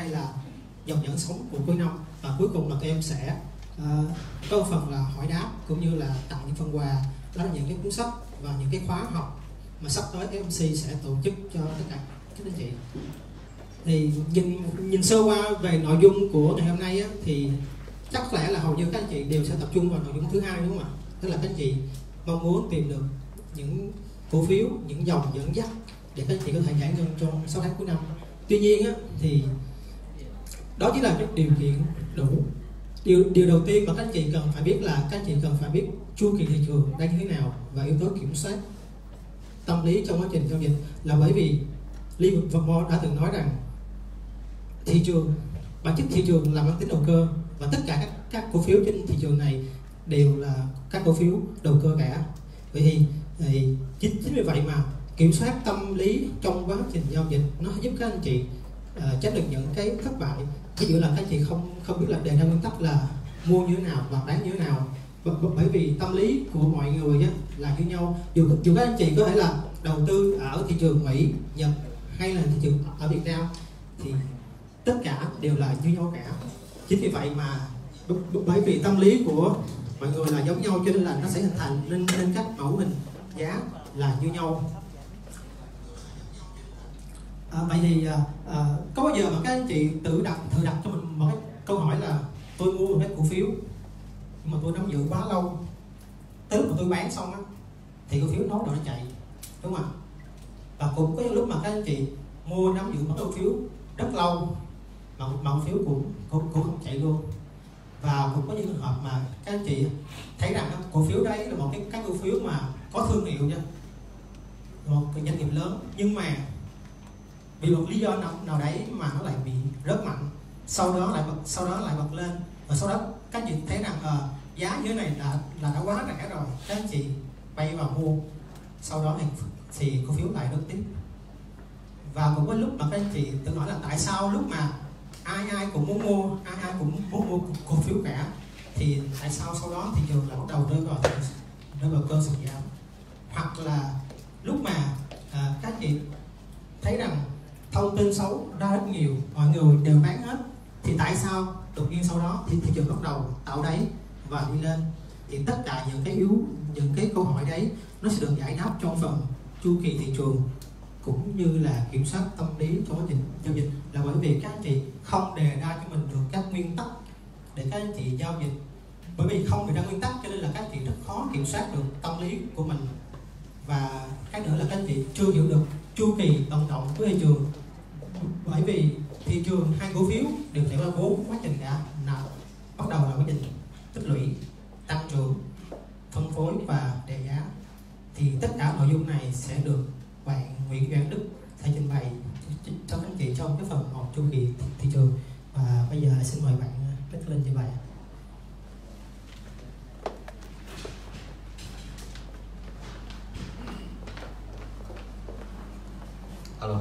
hai là dòng dẫn sống của cuối năm, và cuối cùng là tụi em sẽ có một phần là hỏi đáp cũng như là tặng những phần quà, đó là những cái cuốn sách và những cái khóa học mà sắp tới MC sẽ tổ chức cho tất cả các anh chị. Thì nhìn sơ qua về nội dung của ngày hôm nay á, thì chắc có lẽ là hầu như các anh chị đều sẽ tập trung vào nội dung thứ hai, đúng không ạ? Tức là các anh chị mong muốn tìm được những cổ phiếu, những dòng dẫn dắt để các anh chị có thể giải ngân trong 6 tháng cuối năm. Tuy nhiên á, thì đó chỉ là cái điều kiện đủ. Điều đầu tiên mà các anh chị cần phải biết là các anh chị cần phải biết chu kỳ thị trường đang như thế nào và yếu tố kiểm soát tâm lý trong quá trình giao dịch. Là bởi vì Lee Vermont đã từng nói rằng thị trường, bản chất thị trường là mang tính đầu cơ, và tất cả các cổ phiếu trên thị trường này đều là các cổ phiếu đầu cơ cả. Vậy thì chính vì vậy mà kiểm soát tâm lý trong quá trình giao dịch nó giúp các anh chị tránh được những cái thất bại. Ví dụ là các anh chị không biết là đề ra nguyên tắc là mua như thế nào và bán như thế nào, bởi vì tâm lý của mọi người á, là như nhau. Dù các anh chị có thể là đầu tư ở thị trường Mỹ, Nhật hay là thị trường ở Việt Nam thì tất cả đều là như nhau cả. Chính vì vậy mà bởi vì tâm lý của mọi người là giống nhau cho nên là nó sẽ hình thành nên các mẫu hình giá là như nhau. Vậy thì có bao giờ mà các anh chị thử đặt cho mình một cái câu hỏi là tôi mua một cái cổ phiếu nhưng mà tôi nắm giữ quá lâu, tới lúc mà tôi bán xong á thì cổ phiếu nó đòi nó chạy, đúng không ạ? Và cũng có những lúc mà các anh chị mua nắm giữ một cổ phiếu rất lâu mà cổ phiếu cũng không chạy luôn. Và cũng có những trường hợp mà các anh chị thấy rằng cổ phiếu đấy là một cái cổ phiếu mà có thương hiệu nha, một cái doanh nghiệp lớn, nhưng mà vì một lý do nào đấy mà nó lại bị rớt mạnh, sau đó lại bật lên, và sau đó các anh chị thấy rằng giá như thế này là đã quá rẻ rồi, các anh chị bay vào mua, sau đó thì cổ phiếu lại rớt tiếp. Và cũng có lúc mà các anh chị tự hỏi là tại sao lúc mà ai cũng muốn mua, ai cũng muốn mua cổ phiếu cả, thì tại sao sau đó thị trường lại bắt đầu rơi vào cơn sụt giảm. Hoặc là lúc mà các anh chị thấy rằng thông tin xấu ra rất nhiều, mọi người đều bán hết, thì tại sao đột nhiên sau đó thì thị trường bắt đầu tạo đáy và đi lên. Thì tất cả những cái câu hỏi đấy nó sẽ được giải đáp trong phần chu kỳ thị trường cũng như là kiểm soát tâm lý trong quá trình giao dịch. Là bởi vì các anh chị không đề ra cho mình được các nguyên tắc để các anh chị giao dịch. Bởi vì không đề ra nguyên tắc cho nên là các anh chị rất khó kiểm soát được tâm lý của mình. Và cái nữa là các anh chị chưa hiểu được chu kỳ vận động của thị trường. Bởi vì thị trường hai cổ phiếu đều trải qua 4 quá trình cả. Nào, bắt đầu là quá trình tích lũy, tăng trưởng, phân phối và đề giá. Thì tất cả nội dung này sẽ được bạn Nguyễn Doãn Đức thay trình bày cho các anh chị trong cái phần một chu kỳ thị trường. Và bây giờ xin mời bạn Đức lên trình bày. Alo.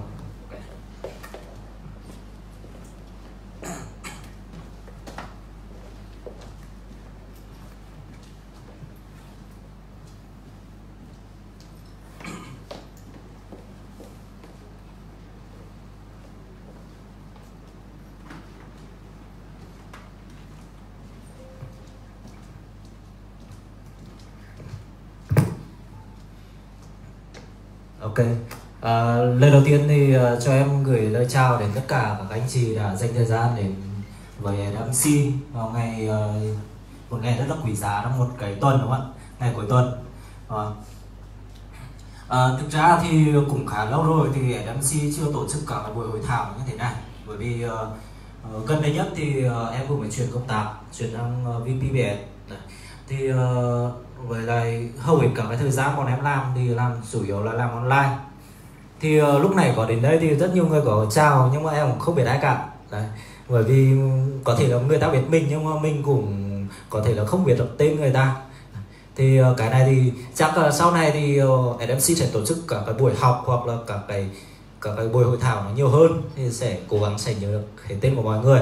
Ok. Lời đầu tiên thì cho em gửi lời chào đến tất cả các anh chị đã dành thời gian đến với MC vào một ngày rất là quý giá trong một cái tuần, đúng không ạ? Ngày cuối tuần. Thực ra thì cũng khá lâu rồi thì MC chưa tổ chức cả buổi hội thảo như thế này, bởi vì gần đây nhất thì em vừa mới chuyển công tác, chuyển sang VPBS. Thì với lại hầu hết cả cái thời gian bọn em làm thì làm chủ yếu là làm online. Thì lúc này có đến đây thì rất nhiều người có chào nhưng mà em cũng không biết ai cả. Đấy. Bởi vì có thể là người ta biết mình nhưng mà mình cũng có thể là không biết được tên người ta. Thì cái này thì chắc là sau này thì SMC sẽ tổ chức cả cái buổi học hoặc là cả cái buổi hội thảo nó nhiều hơn, thì sẽ cố gắng sẽ nhớ được cái tên của mọi người.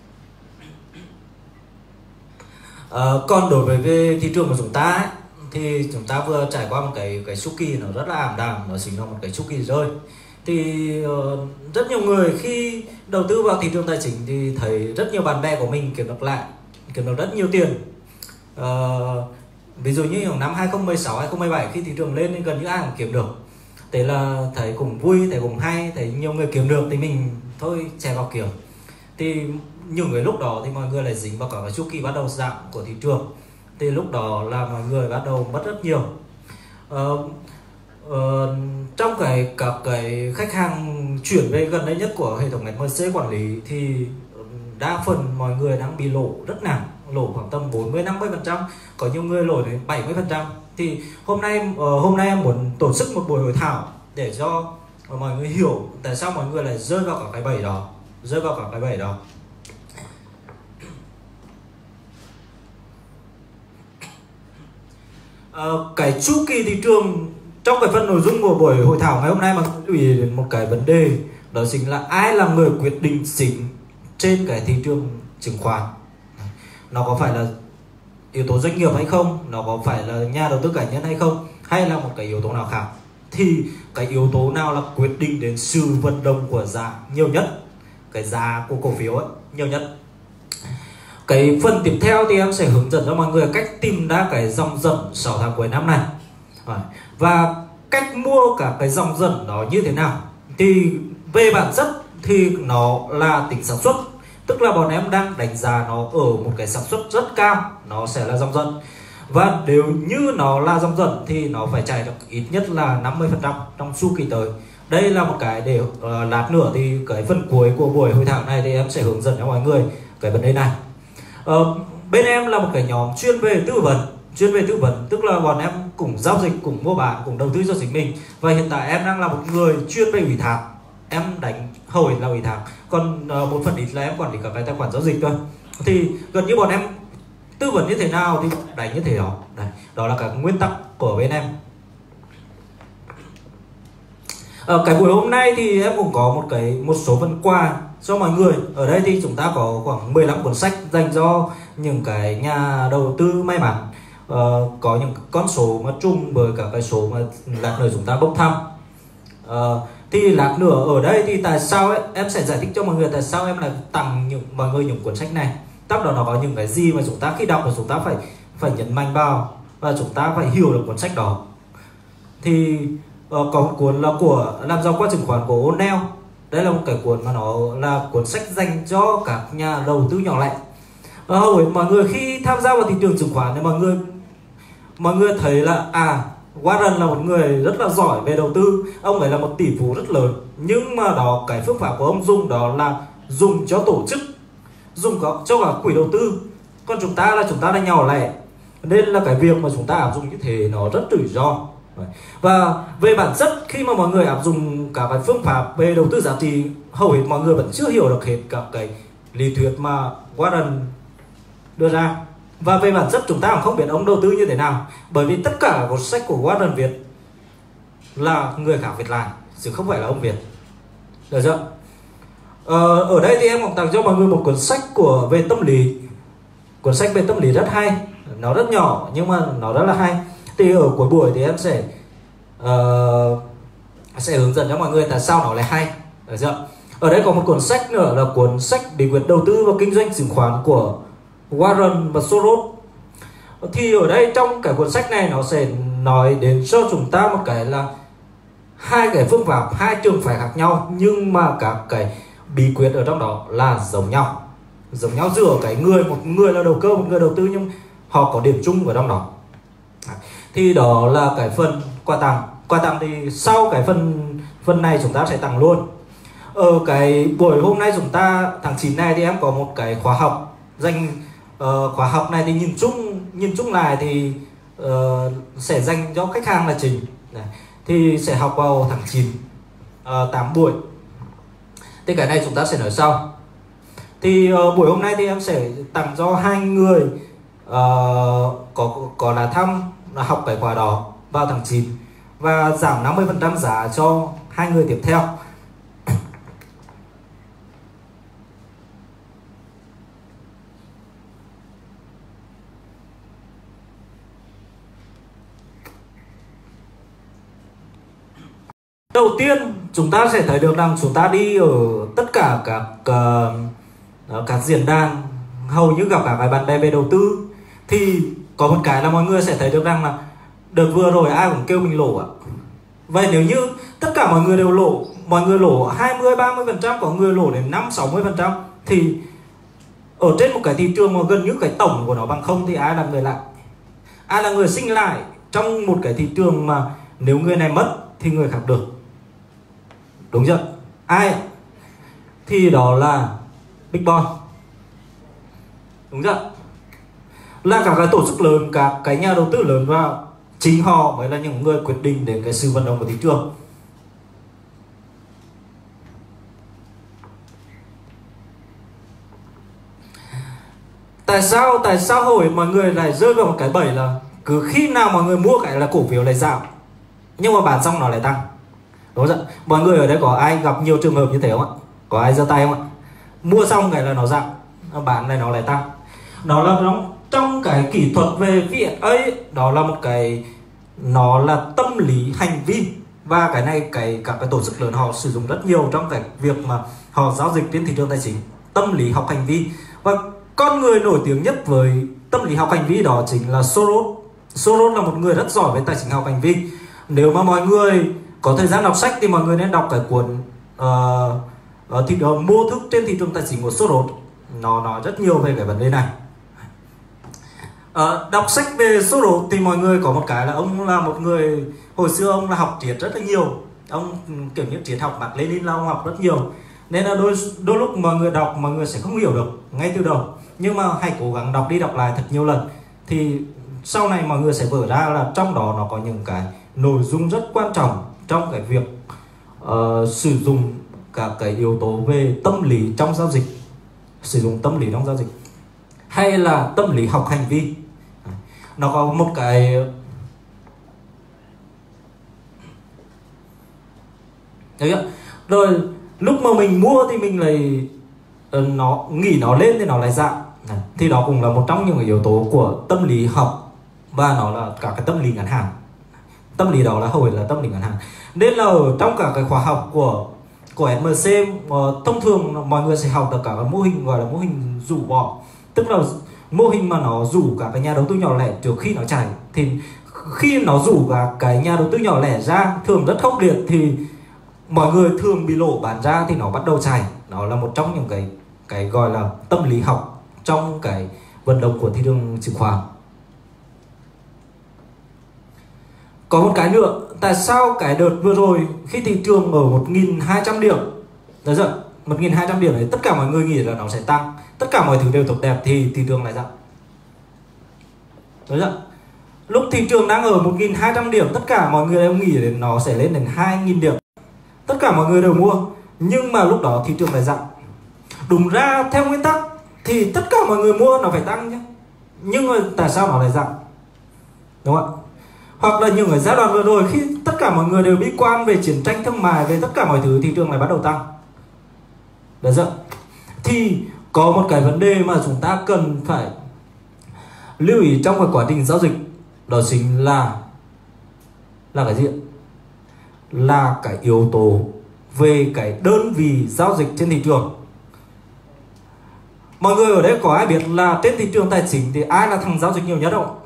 Còn đối với thị trường của chúng ta ấy, thì chúng ta vừa trải qua một cái chu kỳ nó rất là ảm đạm, nó chính là một cái chu kỳ rơi. Thì rất nhiều người khi đầu tư vào thị trường tài chính thì thấy rất nhiều bạn bè của mình kiếm được rất nhiều tiền. Ví dụ như năm 2016, 2017 khi thị trường lên thì gần như ai cũng kiếm được. Thế là thấy cũng vui, thấy cũng hay, thấy nhiều người kiếm được thì mình thôi chạy vào kiếm. Thì những cái lúc đó thì mọi người lại dính vào cả cái chu kỳ bắt đầu giảm của thị trường. Thì lúc đó là mọi người bắt đầu mất rất nhiều. Trong các cái khách hàng chuyển về gần đây nhất của hệ thống MMC quản lý thì đa phần mọi người đang bị lỗ rất nặng, lỗ khoảng tầm 40-50%, có nhiều người lỗ đến 70%. Thì hôm nay em muốn tổ chức một buổi hội thảo để cho mọi người hiểu tại sao mọi người lại rơi vào cả cái bẫy đó. Cái chu kỳ thị trường trong cái phần nội dung của buổi hội thảo ngày hôm nay mà lưu ý đến một cái vấn đề, đó chính là ai là người quyết định chính trên cái thị trường chứng khoán. Nó có phải là yếu tố doanh nghiệp hay không, nó có phải là nhà đầu tư cá nhân hay không, hay là một cái yếu tố nào khác. Thì cái yếu tố nào là quyết định đến sự vận động của giá nhiều nhất, cái giá của cổ phiếu ấy nhiều nhất. Cái phần tiếp theo thì em sẽ hướng dẫn cho mọi người cách tìm ra cái dòng dẫn 6 tháng cuối năm này, và cách mua cả cái dòng dẫn đó như thế nào. Thì về bản chất thì nó là tính xác suất, tức là bọn em đang đánh giá nó ở một cái xác suất rất cao, nó sẽ là dòng dẫn. Và nếu như nó là dòng dẫn thì nó phải chạy được ít nhất là 50% trong chu kỳ tới. Đây là một cái để lát nữa thì cái phần cuối của buổi hội thảo này thì em sẽ hướng dẫn cho mọi người cái vấn đề này. Bên em là một cái nhóm chuyên về tư vấn, tức là bọn em cùng giao dịch, cùng mua bán, cùng đầu tư cho chính mình. Và hiện tại em đang là một người chuyên về ủy thác, em đánh hầu hết là ủy thác, còn một phần ít là em quản lý cả cái tài khoản giao dịch thôi. Thì gần như bọn em tư vấn như thế nào thì đánh như thế đó. Đó là cái nguyên tắc của bên em. Cái buổi hôm nay thì em cũng có một số phần quà cho mọi người. Ở đây thì chúng ta có khoảng 15 cuốn sách dành cho những cái nhà đầu tư may mắn. Có những con số mà chung với cả cái số mà lát nữa chúng ta bốc thăm. Thì lát nữa ở đây thì tại sao ấy, em sẽ giải thích cho mọi người tại sao em lại tặng mọi người những cuốn sách này. Tác đó nó có những cái gì mà chúng ta khi đọc thì chúng ta phải nhấn mạnh vào và chúng ta phải hiểu được cuốn sách đó. Thì có một cuốn là của Làm giàu qua chứng khoán của O'Neill. Đây là một cái cuốn mà nó là cuốn sách dành cho các nhà đầu tư nhỏ lẻ. Hầu hết mọi người khi tham gia vào thị trường chứng khoán thì mọi người thấy là Warren là một người rất là giỏi về đầu tư, ông ấy là một tỷ phú rất lớn, nhưng mà đó cái phương pháp của ông dùng đó là dùng cho tổ chức, dùng cho cả quỹ đầu tư. Còn chúng ta là nhỏ lẻ, nên là cái việc mà chúng ta áp dụng như thế nó rất rủi ro. Và về bản chất khi mà mọi người áp dụng cả cái phương pháp về đầu tư giá trị, hầu hết mọi người vẫn chưa hiểu được hết các cái lý thuyết mà Warren đưa ra. Và về bản chất chúng ta cũng không biết ông đầu tư như thế nào, bởi vì tất cả cuốn sách của Warren viết là người khác viết lại chứ không phải là ông viết, được chưa? Ở đây thì em cũng tặng cho mọi người một cuốn sách về tâm lý. Cuốn sách về tâm lý rất hay, nó rất nhỏ nhưng mà nó rất là hay. Thì ở cuối buổi thì em sẽ hướng dẫn cho mọi người tại sao nó lại hay, được chưa? Ở đây có một cuốn sách nữa là cuốn sách Bí quyết đầu tư và kinh doanh chứng khoán của Warren và Soros. Thì ở đây trong cái cuốn sách này nó sẽ nói đến cho chúng ta một cái là hai cái phương pháp, hai trường phái khác nhau, nhưng mà các cái bí quyết ở trong đó là giống nhau giữa cái một người là đầu cơ, một người đầu tư, nhưng họ có điểm chung ở trong đó. Thì đó là cái phần quà tặng thì sau cái phần này chúng ta sẽ tặng luôn. Ở cái buổi hôm nay chúng ta tháng 9 này thì em có một cái khóa học khóa học này thì nhìn chung lại thì sẽ dành cho khách hàng là chính. Thì sẽ học vào tháng 9 8 buổi. Thì cái này chúng ta sẽ nói sau. Thì buổi hôm nay thì em sẽ tặng cho 2 người có là học cái khóa đó vào tháng 9 và giảm 50% giá cho 2 người tiếp theo. Đầu tiên chúng ta sẽ thấy được rằng chúng ta đi ở tất cả các diễn đàn, hầu như gặp cả cái bạn bè về đầu tư, thì có một cái là mọi người sẽ thấy được rằng là đợt vừa rồi ai cũng kêu mình lỗ ạ. Vậy nếu như tất cả mọi người đều lỗ, mọi người lỗ 20-30%, có người lỗ đến 5-60%, thì ở trên một cái thị trường mà gần như cái tổng của nó bằng không thì ai là người lại? Ai là người sinh lại trong một cái thị trường mà nếu người này mất thì người khác được? Đúng chưa? Ai? Thì đó là Big Boy. Đúng chưa? Là cả cái tổ chức lớn, các cái nhà đầu tư lớn, và chính họ mới là những người quyết định đến cái sự vận động của thị trường. Tại sao hồi mọi người lại rơi vào một cái bẫy là cứ khi nào mọi người mua cái là cổ phiếu lại giảm, nhưng mà bán xong nó lại tăng? Đúng không? Mọi người ở đây có ai gặp nhiều trường hợp như thế không ạ? Có ai giơ tay không ạ? Mua xong cái là nó giảm, bán này nó lại tăng. Nó là trong cái kỹ thuật về VSA ấy, đó là một cái, nó là tâm lý hành vi, và cái này các cái tổ chức lớn họ sử dụng rất nhiều trong cái việc mà họ giao dịch trên thị trường tài chính. Tâm lý học hành vi, và con người nổi tiếng nhất với tâm lý học hành vi đó chính là Soros. Soros là một người rất giỏi về tài chính học hành vi. Nếu mà mọi người có thời gian đọc sách thì mọi người nên đọc cái cuốn mô thức trên thị trường tài chính của Soros. Nó nói rất nhiều về cái vấn đề này. Đọc sách về Soros thì mọi người có một cái là ông là một người, hồi xưa ông là học triết rất là nhiều. Ông kiểu như triết học Mác Lênin là ông học rất nhiều, nên là đôi lúc mọi người đọc mọi người sẽ không hiểu được ngay từ đầu, nhưng mà hãy cố gắng đọc đi đọc lại thật nhiều lần, thì sau này mọi người sẽ vỡ ra là trong đó nó có những cái nội dung rất quan trọng trong cái việc sử dụng các cái yếu tố về tâm lý trong giao dịch, sử dụng tâm lý trong giao dịch, hay là tâm lý học hành vi. Nó có một cái đấy ạ. Rồi lúc mà mình mua thì mình lại nó nghĩ nó lên thì nó lại giảm, thì đó cũng là một trong những cái yếu tố của tâm lý học, và nó là cả cái tâm lý ngắn hạn. Tâm lý đó là hầu hết là tâm lý ngắn hạn, nên là ở trong cả cái khóa học của MC thông thường mọi người sẽ học được cả cái mô hình gọi là mô hình rủ bỏ, tức là mô hình mà nó rủ cả cái nhà đầu tư nhỏ lẻ trước khi nó chạy. Thì khi nó rủ cả cái nhà đầu tư nhỏ lẻ ra thường rất khốc liệt, thì mọi người thường bị lỗ bán ra thì nó bắt đầu chạy. Nó là một trong những cái gọi là tâm lý học trong cái vận động của thị trường chứng khoán. Có một cái nữa, tại sao cái đợt vừa rồi khi thị trường ở 1.200 điểm, được chưa? 1.200 điểm này tất cả mọi người nghĩ là nó sẽ tăng, tất cả mọi thứ đều tốt đẹp, thì thị trường lại giảm. Được chưa? Lúc thị trường đang ở 1.200 điểm, tất cả mọi người đều nghĩ đến nó sẽ lên đến 2.000 điểm, tất cả mọi người đều mua, nhưng mà lúc đó thị trường lại giảm. Đúng ra theo nguyên tắc thì tất cả mọi người mua nó phải tăng nhé, nhưng mà tại sao nó lại giảm? Đúng không ạ? Hoặc là những ở giai đoạn vừa rồi khi tất cả mọi người đều bi quan về chiến tranh thương mại, về tất cả mọi thứ, thị trường lại bắt đầu tăng. Được chưa? Thì có một cái vấn đề mà chúng ta cần phải lưu ý trong cái quá trình giao dịch, đó chính là cái gì? Là cái yếu tố về cái đơn vị giao dịch trên thị trường. Mọi người ở đây có ai biết là trên thị trường tài chính thì ai là thằng giao dịch nhiều nhất không?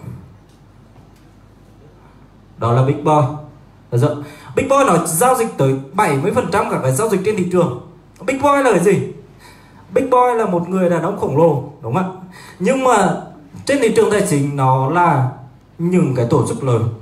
Đó là Big Boy. Được chưa? Big Boy nó giao dịch tới 70% cả cái giao dịch trên thị trường. Big Boy là cái gì? Big Boy là một người đàn ông khổng lồ, đúng không ạ? Nhưng mà trên thị trường tài chính nó là những cái tổ chức lớn.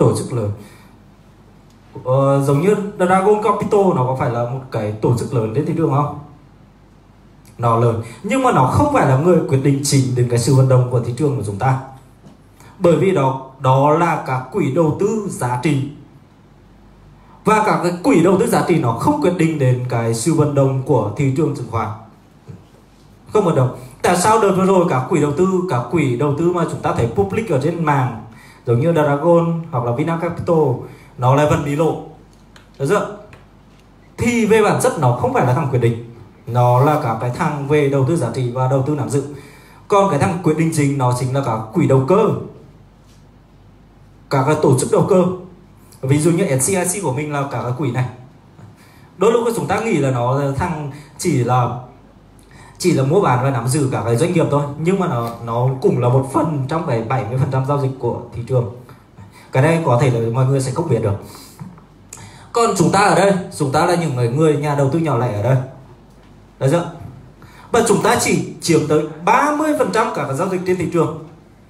Giống như Dragon Capital, nó có phải là một cái tổ chức lớn trên thị trường không? Nó lớn, nhưng mà nó không phải là người quyết định chính đến cái sự vận động của thị trường của chúng ta. Bởi vì đó là các quỹ đầu tư giá trị, và các cái quỹ đầu tư giá trị nó không quyết định đến cái sự vận động của thị trường chứng khoán. Không vận động. Tại sao đợt vừa rồi các quỹ đầu tư mà chúng ta thấy public ở trên mạng, giống như Dragon hoặc là Vina Capital, nó lại vẫn bị lộ? Được chưa? Thì về bản chất nó không phải là thằng quyết định, nó là cả cái thằng về đầu tư giá trị và đầu tư nắm giữ. Còn cái thằng quyết định chính nó chính là cả quỹ đầu cơ, cả cái tổ chức đầu cơ. Ví dụ như SCIC của mình là cả cái quỹ này. Đôi lúc chúng ta nghĩ là nó thằng chỉ là mua bán và nắm giữ cả cái doanh nghiệp thôi, nhưng mà nó cũng là một phần trong cái 70% giao dịch của thị trường. Cái này có thể là mọi người sẽ không biết được. Còn chúng ta ở đây, chúng ta là những người nhà đầu tư nhỏ lẻ ở đây, được chưa? Và chúng ta chỉ chiếm tới 30% cả các giao dịch trên thị trường.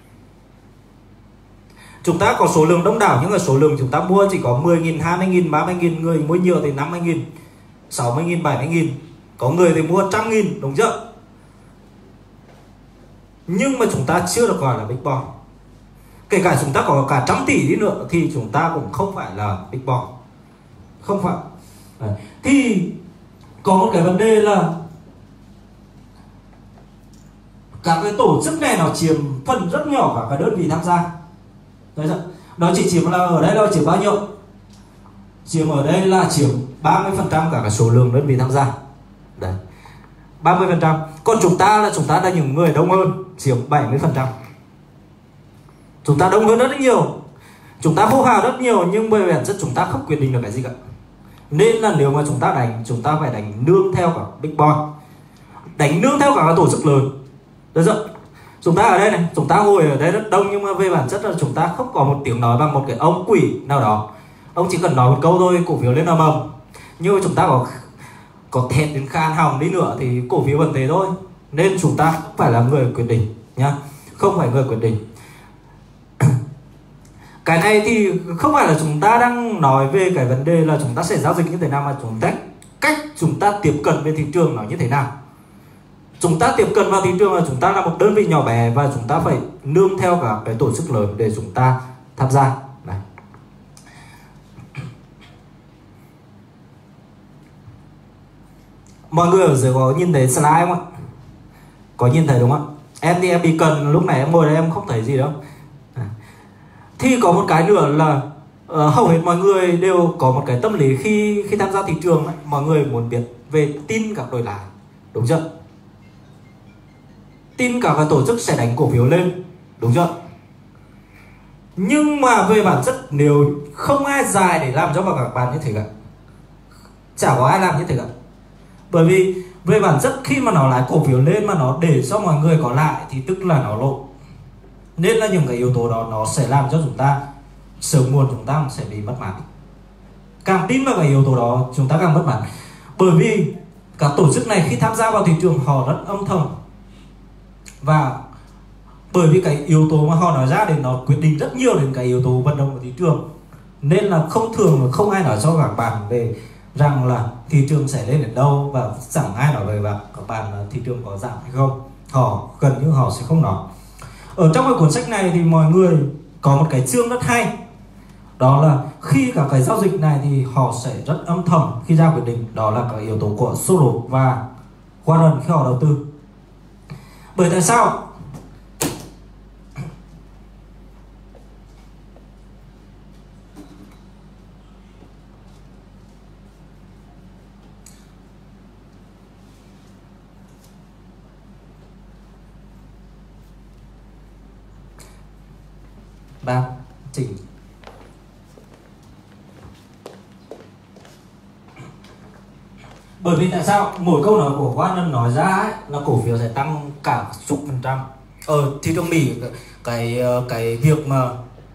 Chúng ta có số lượng đông đảo, nhưng mà số lượng chúng ta mua chỉ có 10.000, 20.000, 30.000, người mua nhiều thì 50.000, 60.000, 70.000, có người thì mua 100.000, đúng chưa? Nhưng mà chúng ta chưa được gọi là big boss. Kể cả chúng ta có cả 100 tỷ đi nữa thì chúng ta cũng không phải là big boss. Không phải. Đấy. Thì có một cái vấn đề là các cái tổ chức này nó chiếm phần rất nhỏ cả cái đơn vị tham gia. Đấy chưa? Nó chỉ chiếm là ở đây nó chiếm bao nhiêu? Chiếm ở đây là chiếm 30% cả cái số lượng đơn vị tham gia. Đấy. 30%. Còn chúng ta là những người đông hơn, chiếm 70%. Chúng ta đông hơn rất nhiều, chúng ta hô hào rất nhiều, nhưng bởi bản chất chúng ta không quyết định được cái gì cả. Nên là nếu mà chúng ta đánh, chúng ta phải đánh nương theo cả big boss, đánh nương theo cả các tổ chức lớn. Được chưa? Chúng ta ở đây này, chúng ta ngồi ở đây rất đông, nhưng mà về bản chất là chúng ta không có một tiếng nói bằng một cái ông quỷ nào đó. Ông chỉ cần nói một câu thôi, cổ phiếu lên ầm ầm. Nhưng mà chúng ta có thét đến khan họng đi nữa thì cổ phiếu vẫn thế thôi. Nên chúng ta không phải là người quyết định nhá, không phải người quyết định. Cái này thì không phải là chúng ta đang nói về cái vấn đề là chúng ta sẽ giao dịch như thế nào, mà cách chúng ta tiếp cận về thị trường nó như thế nào. Chúng ta tiếp cận vào thị trường là chúng ta là một đơn vị nhỏ bé và chúng ta phải nương theo cả cái tổ chức lớn để chúng ta tham gia. Này. Mọi người ở dưới có nhìn thấy slide không ạ? Có nhìn thấy đúng không ạ? Em thì em bị cần, lúc này em ngồi đây em không thấy gì đâu. Thì có một cái nữa là hầu hết mọi người đều có một cái tâm lý khi tham gia thị trường ấy, mọi người muốn biết về tin các đội lái, đúng chưa? Tin cả cái tổ chức sẽ đánh cổ phiếu lên, đúng chưa? Nhưng mà về bản chất nếu không ai dài để làm cho các bạn như thế cả, chả có ai làm như thế cả. Bởi vì về bản chất khi mà nó lái cổ phiếu lên mà nó để cho mọi người có lại thì tức là nó lộ. Nên là những cái yếu tố đó nó sẽ làm cho chúng ta sớm muộn chúng ta sẽ bị mất mát. Càng tin vào cái yếu tố đó chúng ta càng mất mát. Bởi vì các tổ chức này khi tham gia vào thị trường họ rất âm thầm, và bởi vì cái yếu tố mà họ nói ra thì nó quyết định rất nhiều đến cái yếu tố vận động của thị trường. Nên là không ai nói cho các bạn về rằng là thị trường sẽ lên đến đâu, và chẳng ai nói về các bạn là thị trường có giảm hay không. Họ gần như họ sẽ không nói. Ở trong cái cuốn sách này thì mọi người có một cái chương rất hay, đó là khi cả cái giao dịch này thì họ sẽ rất âm thầm khi ra quyết định. Đó là cái yếu tố của Soros và Warren khi họ đầu tư. Bởi tại sao? Chỉnh. Bởi vì tại sao? Mỗi câu nói của Warren nói ra ấy, là cổ phiếu sẽ tăng cả chục %. Ở thị trường Mỹ cái việc mà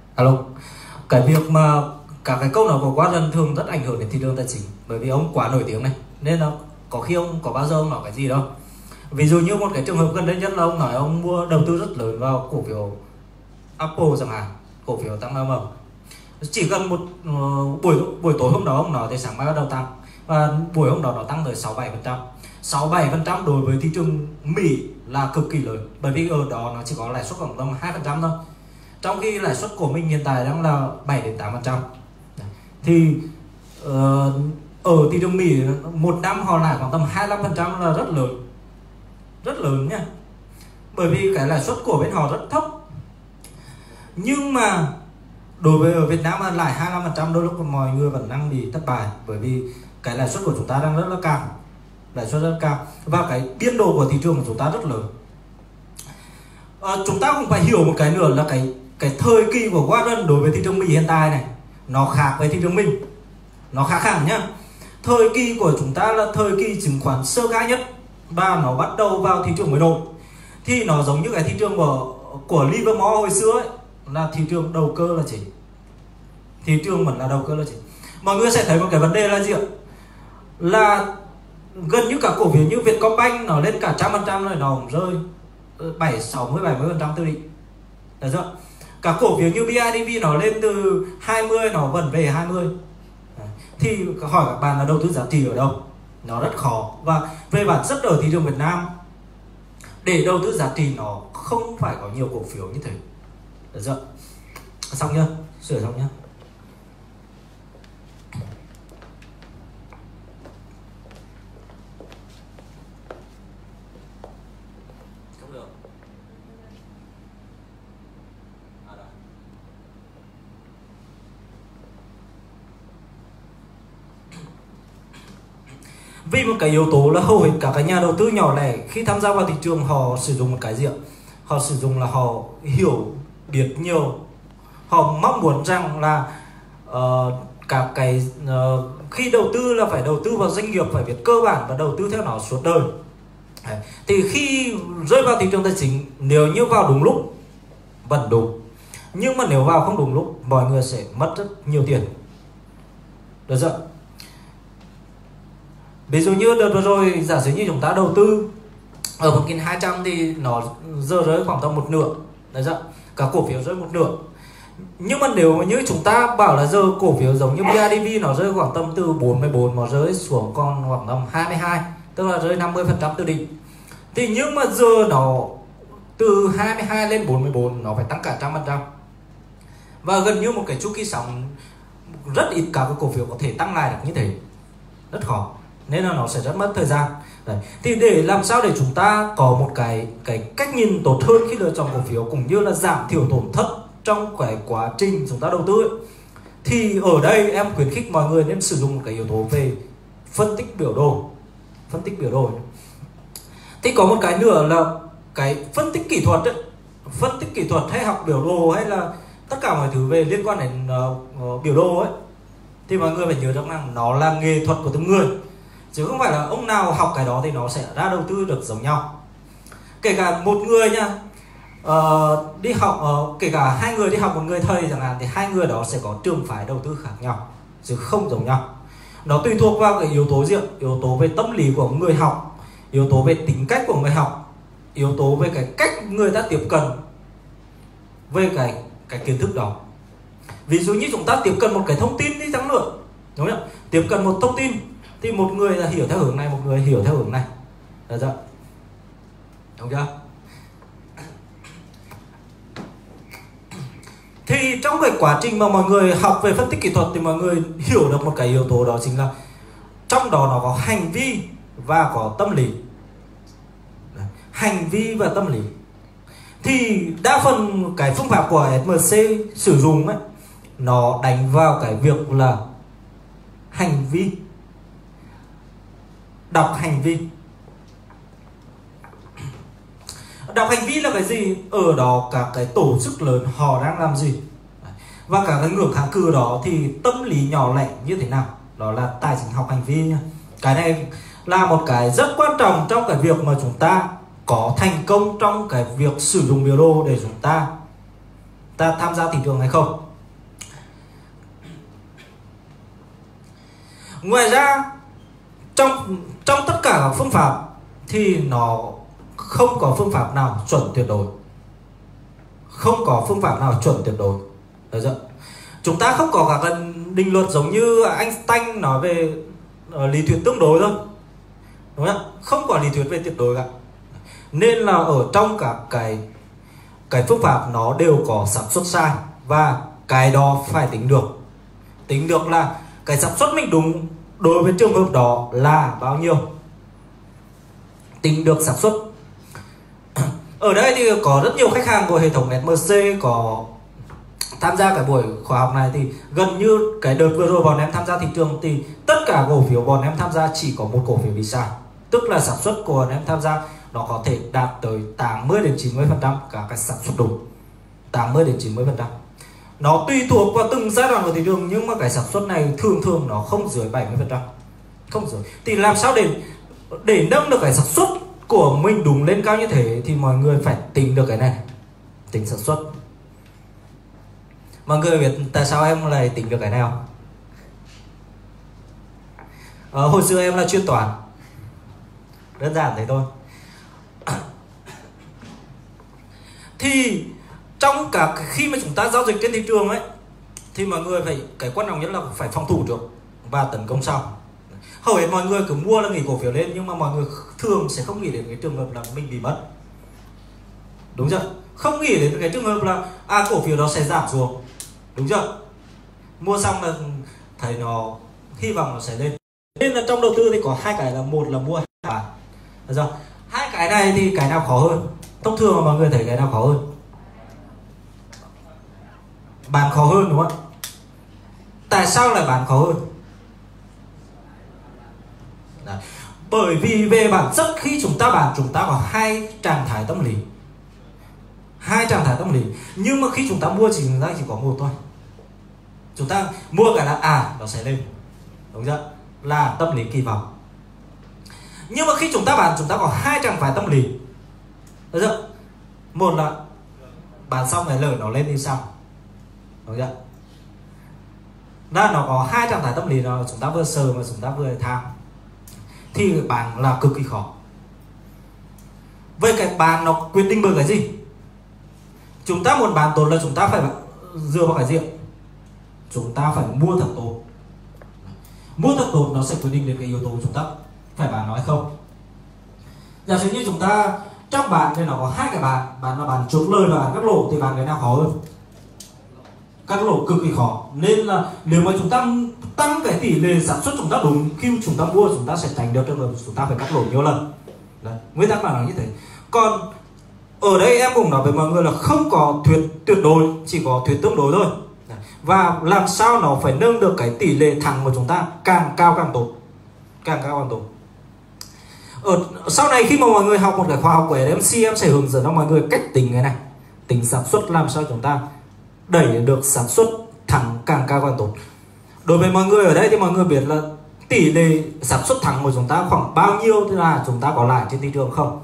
cả cái câu nói của Warren thường rất ảnh hưởng đến thị trường tài chính, bởi vì ông quá nổi tiếng này, nên là có khi ông có bao giờ ông nói cái gì đâu. Ví dụ như một cái trường hợp gần đây nhất là ông nói ông mua đầu tư rất lớn vào cổ phiếu Apple chẳng hạn, cổ phiếu tăng ầm ầm. Chỉ cần một buổi tối hôm đó ông nói thì sáng mai bắt đầu tăng, và buổi hôm đó nó tăng tới 6-7%. 6-7% đối với thị trường Mỹ là cực kỳ lớn, bởi vì ở đó nó chỉ có lãi suất khoảng tầm 2% thôi, trong khi lãi suất của mình hiện tại đang là 7-8%. Thì ở thị trường Mỹ một năm họ lãi khoảng tầm 25% là rất lớn nha, bởi vì cái lãi suất của bên họ rất thấp. Nhưng mà đối với ở Việt Nam lãi 25% đôi lúc mọi người vẫn đang bị thất bại, bởi vì cái lãi suất của chúng ta đang rất là cao, lãi suất rất cao, và cái biên độ của thị trường của chúng ta rất lớn. Chúng ta cũng phải hiểu một cái nữa là cái thời kỳ của Warren đối với thị trường Mỹ hiện tại này nó khác với thị trường mình, nó khác hẳn nhá. Thời kỳ của chúng ta là thời kỳ chứng khoán sơ khai nhất và nó bắt đầu vào thị trường mới nổi. Thì nó giống như cái thị trường của Livermore hồi xưa ấy, là thị trường đầu cơ là chính. Thị trường vẫn là đầu cơ là chính. Mọi người sẽ thấy một cái vấn đề là gì ạ? Là gần như cả cổ phiếu như Vietcombank nó lên cả 100% rồi nó cũng rơi 70% từ đỉnh. Được chưa? Cả cổ phiếu như BIDV nó lên từ 20 nó vẫn về 20. Thì hỏi các bạn là đầu tư giá trị ở đâu? Nó rất khó. Và về bản chất ở thị trường Việt Nam, để đầu tư giá trị nó không phải có nhiều cổ phiếu như thế. Được chưa? Xong chưa? Sửa xong nhá. Vì một cái yếu tố là hầu hết các cái nhà đầu tư nhỏ lẻ khi tham gia vào thị trường họ sử dụng một cái gì ạ? Họ sử dụng là họ hiểu biết nhiều. Họ mong muốn rằng là các cái khi đầu tư là phải đầu tư vào doanh nghiệp, phải biết cơ bản và đầu tư theo nó suốt đời. Đấy. Thì khi rơi vào thị trường tài chính, nếu như vào đúng lúc vẫn đúng, nhưng mà nếu vào không đúng lúc, mọi người sẽ mất rất nhiều tiền. Được chưa? Ví dụ như đợt vừa rồi, giả sử như chúng ta đầu tư ở 1.200 thì nó giờ rơi khoảng tầm một nửa. Đấy chưa? Cả cổ phiếu rơi một nửa. Nhưng mà nếu như chúng ta bảo là giờ cổ phiếu giống như BIDV nó rơi khoảng tầm từ 44 nó rơi xuống còn khoảng tầm 22, tức là rơi 50% từ đỉnh. Thì nhưng mà giờ nó từ 22 lên 44 nó phải tăng cả 100%. Và gần như một cái chu kỳ sóng rất ít các cái cổ phiếu có thể tăng lại được như thế. Rất khó. Nên là nó sẽ rất mất thời gian. Đấy. Thì để làm sao để chúng ta có một cái cách nhìn tốt hơn khi lựa chọn cổ phiếu, cũng như là giảm thiểu tổn thất trong cái quá trình chúng ta đầu tư ấy, thì ở đây em khuyến khích mọi người nên sử dụng một cái yếu tố về phân tích biểu đồ. Phân tích biểu đồ. Thì có một cái nữa là cái phân tích kỹ thuật ấy. Phân tích kỹ thuật hay học biểu đồ hay là tất cả mọi thứ về liên quan đến biểu đồ ấy, thì mọi người phải nhớ rằng nó là nghệ thuật của từng người, chứ không phải là ông nào học cái đó thì nó sẽ ra đầu tư được giống nhau. Kể cả một người nha, đi học kể cả hai người đi học một người thầy chẳng hạn, thì hai người đó sẽ có trường phái đầu tư khác nhau chứ không giống nhau. Nó tùy thuộc vào cái yếu tố gì? Yếu tố về tâm lý của người học, yếu tố về tính cách của người học, yếu tố về cái cách người ta tiếp cận về cái kiến thức đó. Ví dụ như chúng ta tiếp cận một cái thông tin đi chăng nữa, đúng không? Tiếp cận một thông tin thì một người là hiểu theo hướng này, một người hiểu theo hướng này. Được chưa? Đúng chưa? Thì trong cái quá trình mà mọi người học về phân tích kỹ thuật thì mọi người hiểu được một cái yếu tố, đó chính là trong đó nó có hành vi và có tâm lý. Hành vi và tâm lý. Thì đa phần cái phương pháp của SMC sử dụng ấy, nó đánh vào cái việc là hành vi, đọc hành vi. Đọc hành vi là cái gì? Ở đó các cái tổ chức lớn họ đang làm gì, và cả cái ngưỡng kháng cự đó thì tâm lý nhỏ lẻ như thế nào. Đó là tài chính học hành vi nha. Cái này là một cái rất quan trọng trong cái việc mà chúng ta có thành công trong cái việc sử dụng biểu đồ để chúng ta tham gia thị trường hay không. Ngoài ra trong tất cả các phương pháp thì nó không có phương pháp nào chuẩn tuyệt đối. Không có phương pháp nào chuẩn tuyệt đối. Được chưa? Chúng ta không có các định luật giống như Einstein nói về lý thuyết tương đối thôi, đúng không? Không có lý thuyết về tuyệt đối cả. Nên là ở trong các cái phương pháp nó đều có xác suất sai, và cái đó phải tính được. Tính được là cái xác suất mình đúng đối với trường hợp đó là bao nhiêu. Tính được xác suất. Ở đây thì có rất nhiều khách hàng của hệ thống SMC có tham gia cái buổi khóa học này, thì gần như cái đợt vừa rồi bọn em tham gia thị trường thì tất cả cổ phiếu bọn em tham gia chỉ có một cổ phiếu bị sai. Tức là xác suất của bọn em tham gia nó có thể đạt tới 80 đến 90% cả cái xác suất đúng. 80 đến 90%. Nó tùy thuộc vào từng giai đoạn của thị trường, nhưng mà cái xác suất này thường nó không dưới 70%. không rồi. Thì làm sao để nâng được cái xác suất của mình đúng lên cao như thế thì mọi người phải tính được cái này, tính xác suất. Mọi người biết tại sao em lại tính được cái này không? Hồi xưa em là chuyên toán, đơn giản thế thôi. Thì trong cả khi mà chúng ta giao dịch trên thị trường ấy, thì mọi người phải, cái quan trọng nhất là phải phòng thủ trước và tấn công sau. Hầu hết mọi người cứ mua là nghĩ cổ phiếu lên, nhưng mà mọi người thường sẽ không nghĩ đến cái trường hợp là mình bị mất, đúng chưa? Không nghĩ đến cái trường hợp là cổ phiếu đó sẽ giảm xuống, đúng chưa? Mua xong là thấy nó hy vọng nó sẽ lên. Nên là trong đầu tư thì có hai cái, là một là mua, hai là bán, được chưa? Hai cái này thì cái nào khó hơn? Thông thường mà mọi người thấy cái nào khó hơn? Bán khó hơn, đúng không ạ? Tại sao lại bán khó hơn? Đấy. Bởi vì về bản chất khi chúng ta bán, chúng ta có hai trạng thái tâm lý. Hai trạng thái tâm lý. Nhưng mà khi chúng ta mua chúng ta chỉ có một thôi. Chúng ta mua cái là nó sẽ lên, đúng chưa? Là tâm lý kỳ vọng. Nhưng mà khi chúng ta bán, chúng ta có hai trạng thái tâm lý, được chưa? Một là bán xong rồi lỡ nó lên đi xong, đúng chưa? Đó, nó có hai trạng thái tâm lý, là chúng ta vừa sợ mà chúng ta vừa tham, thì bán là cực kỳ khó. Vậy cái bán nó quyết định bởi cái gì? Chúng ta muốn bán tốt là chúng ta phải dựa vào cái gì? Chúng ta phải mua thật tốt. Mua thật tốt nó sẽ quyết định đến cái yếu tố chúng ta phải bán nó hay không. Giả sử như chúng ta trong bán thì nó có hai cái bán là bán chốt lời và bán cắt lỗ, thì bán cái nào khó hơn? Cắt lỗ cực kỳ khó. Nên là nếu mà chúng ta tăng cái tỷ lệ sản xuất chúng ta đúng, khi chúng ta mua chúng ta sẽ tránh được trường hợp chúng ta phải cắt lỗ nhiều lần. Đấy, nguyên tắc là như thế. Còn ở đây em cũng nói với mọi người là không có thuyết tuyệt đối, chỉ có thuyết tương đối thôi. Và làm sao nó phải nâng được cái tỷ lệ thắng của chúng ta càng cao càng tốt, càng cao càng tốt. Sau này khi mà mọi người học một cái khoa học của MC, em sẽ hướng dẫn cho mọi người cách tính cái này, tính sản xuất, làm sao chúng ta đẩy được sản xuất thắng càng cao càng tốt. Đối với mọi người ở đây thì mọi người biết là tỷ lệ sản xuất thắng của chúng ta khoảng bao nhiêu thì là chúng ta có lãi trên thị trường không?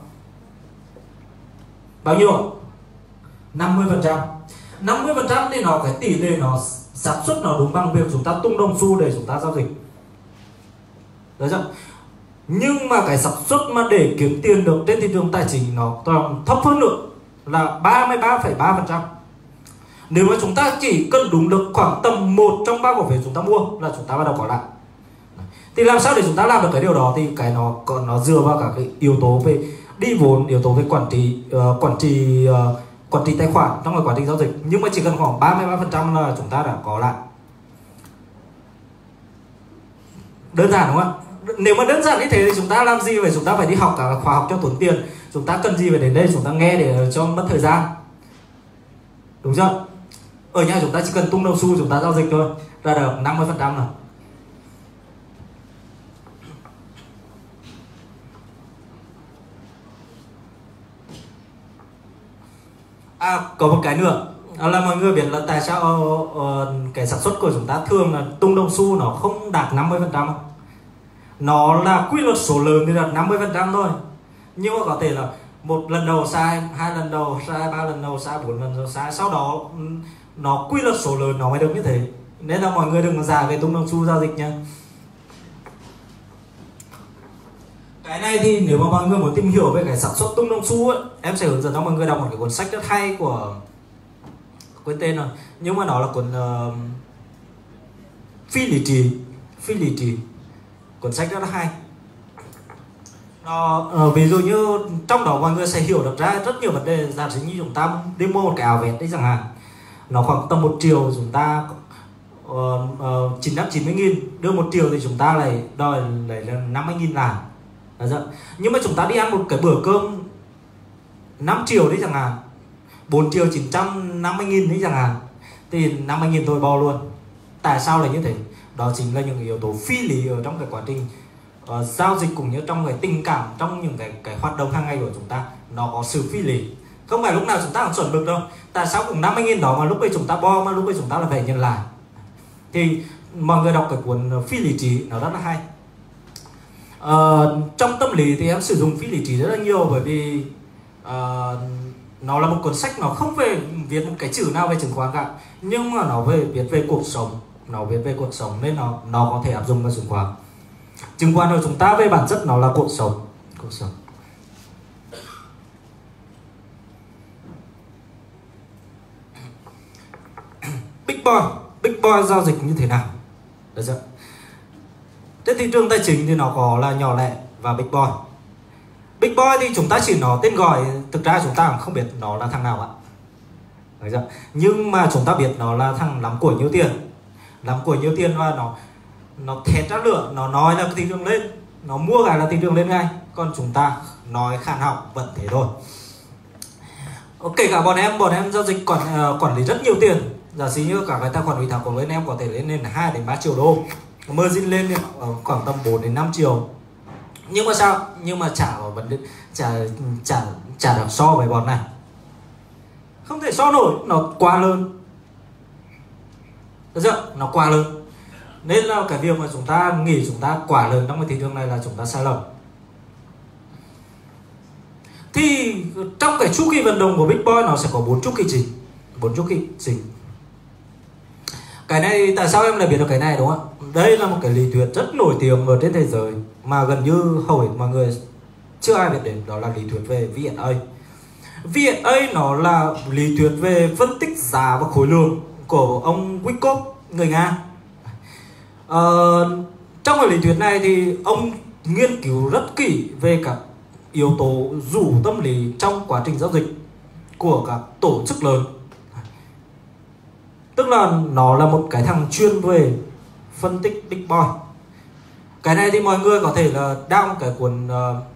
Bao nhiêu? 50%. 50% thì nó cái tỷ lệ nó sản xuất nó đúng bằng việc chúng ta tung đồng xu để chúng ta giao dịch, được chưa? Nhưng mà cái sản xuất mà để kiếm tiền được trên thị trường tài chính nó còn thấp hơn nữa, là 33,3%. Nếu mà chúng ta chỉ cần đúng được khoảng tầm 1 trong 3 cổ phiếu chúng ta mua là chúng ta bắt đầu có lại. Thì làm sao để chúng ta làm được cái điều đó? Thì cái nó dựa vào cả cái yếu tố về đi vốn, yếu tố về quản trị tài khoản trong cái quá trình giao dịch. Nhưng mà chỉ cần khoảng 33% là chúng ta đã có lại. Đơn giản đúng không ạ? Nếu mà đơn giản như thế thì chúng ta làm gì vậy? Chúng ta phải đi học cả khóa học cho tốn tiền. Chúng ta cần gì phải đến đây chúng ta nghe để cho mất thời gian, đúng chưa? Ở nhà chúng ta chỉ cần tung đồng xu chúng ta giao dịch thôi, ra được 50% rồi. Có một cái nữa là mọi người biết là tại sao cái sản xuất của chúng ta thường là tung đồng xu nó không đạt 50%. Nó là quy luật số lớn thì đạt 50% thôi. Nhưng mà có thể là một lần đầu sai, hai lần đầu sai, ba lần đầu sai, 4 lần đầu sai, sau đó nó quy luật số lớn nó mới được như thế. Nên là mọi người đừng giả về tung đồng xu giao dịch nha. Cái này thì nếu mà mọi người muốn tìm hiểu về cái sản xuất tung đồng xu ấy, em sẽ hướng dẫn cho mọi người đọc một cái cuốn sách rất hay của, quên tên rồi, nhưng mà nó là cuốn Phi lý trí. Cuốn sách rất là hay. Ví dụ như trong đó mọi người sẽ hiểu được ra rất nhiều vấn đề. Giả sử như chúng ta đi mua một cái áo vest đấy chẳng hạn, nó khoảng tầm 1 triệu, chúng ta 990.000, đưa 1 triệu thì chúng ta lại đòi lấy là 50.000 lại. Nhưng mà chúng ta đi ăn một cái bữa cơm 5 triệu đấy chẳng hạn, 4 triệu 950.000 đấy chẳng hạn, thì 50.000 tôi bo luôn. Tại sao là như thế? Đó chính là những yếu tố phi lý ở trong cái quá trình giao dịch, cũng như trong cái tình cảm, trong những cái hoạt động hàng ngày của chúng ta. Nó có sự phi lý. Không phải lúc nào chúng ta cũng chuẩn mực đâu. Tại sao cũng 50.000 đó mà lúc ấy chúng ta bo, mà lúc ấy chúng ta là phải nhận lại. Thì mọi người đọc cái cuốn Phi lý trí nó rất là hay. Trong tâm lý thì em sử dụng phi lý trí rất là nhiều, bởi vì nó là một cuốn sách, nó không về viết một cái chữ nào về chứng khoán cả, nhưng mà nó viết về cuộc sống, nên nó có thể áp dụng vào chứng khoán. Chứng khoán của chúng ta về bản chất nó là cuộc sống. Big Boy giao dịch như thế nào? Được chưa? Trên thị trường tài chính thì nó có là nhỏ lẻ và Big Boy. Big Boy thì chúng ta chỉ nói tên gọi, thực ra chúng ta cũng không biết nó là thằng nào ạ. Được chưa? Nhưng mà chúng ta biết nó là thằng lắm của nhiều tiền, và nó thét ra lửa, nó nói là thị trường lên, nó mua cái là thị trường lên ngay. Còn chúng ta nói khan học vẫn thế thôi. Kể cả bọn em giao dịch quản lý rất nhiều tiền. Giả sử như cả cái tài khoản ủy thác của bên em có thể lên 2 đến 3 triệu đô, margin lên khoảng tầm 4 đến 5 triệu. Nhưng mà sao? Nhưng mà chả có vấn đề, chả được so với bọn này. Không thể so nổi, nó quá lớn. Được chưa? Nó quá lớn. Nên là cái việc mà chúng ta nghĩ chúng ta quá lớn trong cái thị trường này là chúng ta sai lầm. Thì trong cái chu kỳ vận động của Big Boy nó sẽ có 4 chu kỳ chính. Cái này tại sao em lại biết được cái này đúng không ạ? Đây là một cái lý thuyết rất nổi tiếng ở trên thế giới mà gần như hầu hết mọi người chưa ai biết đến, đó là lý thuyết về V&A. V&A nó là lý thuyết về phân tích giá và khối lượng của ông Wyckoff, người Nga. Trong cái lý thuyết này thì ông nghiên cứu rất kỹ về các yếu tố rủ tâm lý trong quá trình giao dịch của các tổ chức lớn. Tức là nó là một cái thằng chuyên về phân tích Big Boy. Cái này thì mọi người có thể là download cái cuốn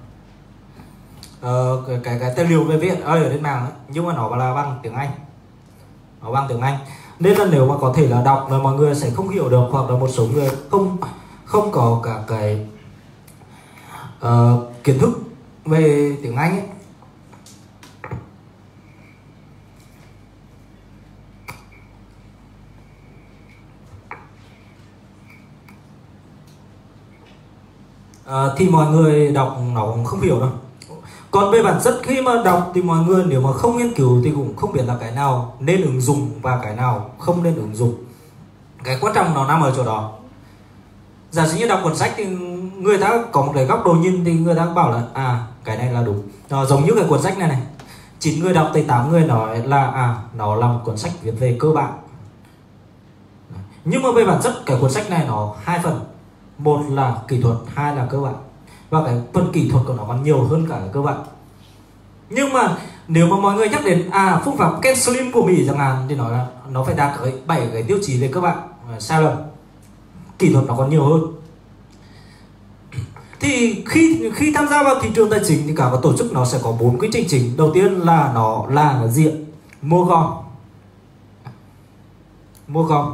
cái tài liệu về viết ở trên mạng ấy. Nhưng mà nó là bằng tiếng Anh. Nên là nếu mà có thể là đọc là mọi người sẽ không hiểu được, hoặc là một số người không có cả cái kiến thức về tiếng Anh ấy. Thì mọi người đọc nó cũng không hiểu đâu. Còn về bản chất khi mà đọc thì mọi người nếu mà không nghiên cứu thì cũng không biết là cái nào nên ứng dụng và cái nào không nên ứng dụng. Cái quan trọng nó nằm ở chỗ đó. Giả sử như đọc cuốn sách thì người ta có một cái góc độ nhìn thì người ta bảo là cái này là đúng. Nó giống như cái cuốn sách này 9 người đọc thì 8 người nói là nó là một cuốn sách viết về cơ bản. Nhưng mà về bản chất cái cuốn sách này nó 2 phần. Một là kỹ thuật, 2 là cơ bản. Và cái phần kỹ thuật của nó còn nhiều hơn cả cái cơ bản. Nhưng mà nếu mà mọi người nhắc đến phương pháp Ken Slim của Mỹ chẳng hạn thì nói là nó phải đạt 7 cái tiêu chí về cơ bản. Sai lầm. Kỹ thuật nó còn nhiều hơn. Thì khi tham gia vào thị trường tài chính thì cả tổ chức nó sẽ có 4 quy trình chính. Đầu tiên là nó là diện mua gom.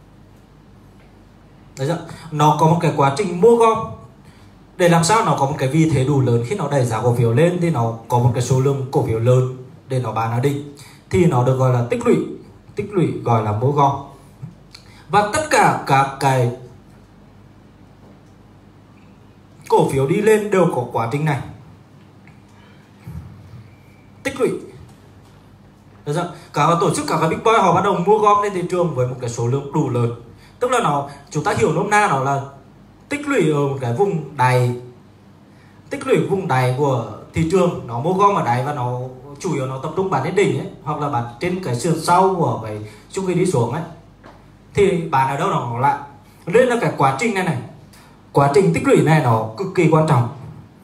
Đấy chưa? Nó có một cái quá trình mua gom. Để làm sao nó có một cái vị thế đủ lớn, khi nó đẩy giá cổ phiếu lên thì nó có một cái số lượng cổ phiếu lớn để nó bán ở đỉnh, thì nó được gọi là tích lũy gọi là mua gom. Và tất cả các cái cổ phiếu đi lên đều có quá trình này, tích lũy. Được chưa? Cả tổ chức, cả cái Big Boy họ bắt đầu mua gom lên thị trường với một cái số lượng đủ lớn. Tức là chúng ta hiểu nôm na nó là tích lũy ở một cái vùng đáy của thị trường, nó mua gom ở đáy và nó chủ yếu nó tập trung bán đến đỉnh ấy, hoặc là bán trên cái sườn sau của cái chu kỳ đi xuống ấy, thì bán ở đâu nó lại. Nên là cái quá trình này quá trình tích lũy này nó cực kỳ quan trọng.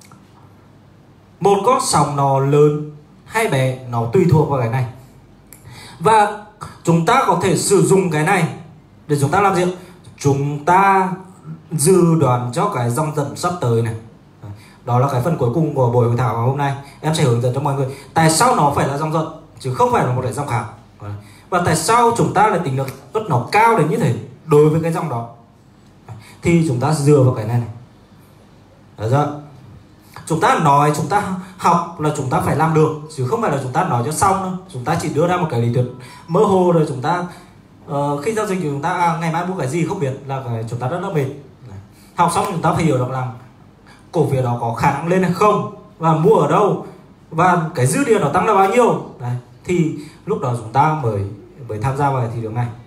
Một con sóng nó lớn hay bé nó tùy thuộc vào cái này, và chúng ta có thể sử dụng cái này để chúng ta làm gì? Chúng ta dự đoán cho cái dòng dẫn sắp tới này. Đó là cái phần cuối cùng của buổi hội thảo hôm nay. Em sẽ hướng dẫn cho mọi người tại sao nó phải là dòng dẫn chứ không phải là một cái dòng khác, và tại sao chúng ta lại tính được suất nó cao đến như thế đối với cái dòng đó. Thì chúng ta dựa vào cái này. Được chưa? Chúng ta nói, chúng ta học là chúng ta phải làm được, chứ không phải là chúng ta nói cho xong đâu. Chúng ta chỉ đưa ra một cái lý thuyết mơ hồ rồi chúng ta khi giao dịch thì chúng ta ngày mai mua cái gì không biết là chúng ta rất là mệt. Học xong chúng ta phải hiểu được rằng cổ phiếu đó có khả năng lên hay không, và mua ở đâu, và cái dư địa nó tăng là bao nhiêu. Đấy, thì lúc đó chúng ta mới tham gia vào thị trường này.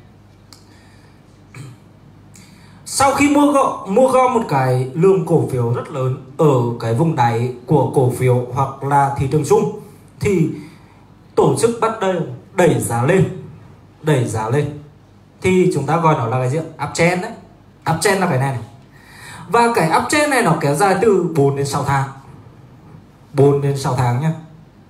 Sau khi mua gom một cái lượng cổ phiếu rất lớn ở cái vùng đáy của cổ phiếu hoặc là thị trường chung, thì tổ chức bắt đầu đẩy giá lên, thì chúng ta gọi nó là cái gì? Uptrend đấy. Uptrend là cái này. Và cái uptrend này nó kéo dài từ 4 đến 6 tháng. 4 đến 6 tháng nhé.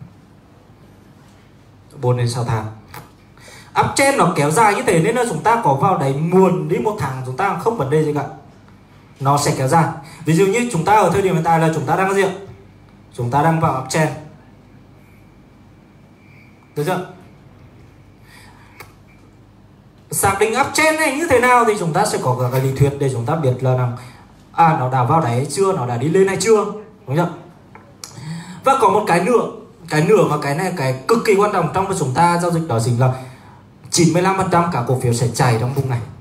4 đến 6 tháng. Uptrend nó kéo dài như thế nên là chúng ta có vào đấy muộn đi 1 tháng chúng ta không vấn đề gì cả. Nó sẽ kéo dài. Ví dụ như chúng ta ở thời điểm hiện tại là chúng ta đang gì ạ? Chúng ta đang vào uptrend. Được chưa? Xác định uptrend này như thế nào thì chúng ta sẽ có cái lý thuyết để chúng ta biết là nó đã vào đáy chưa, nó đã đi lên hay chưa, đúng chưa? Và có một cái nữa mà cái này cái cực kỳ quan trọng trong chúng ta giao dịch, đó chính là 95% cả cổ phiếu sẽ chảy trong vùng này.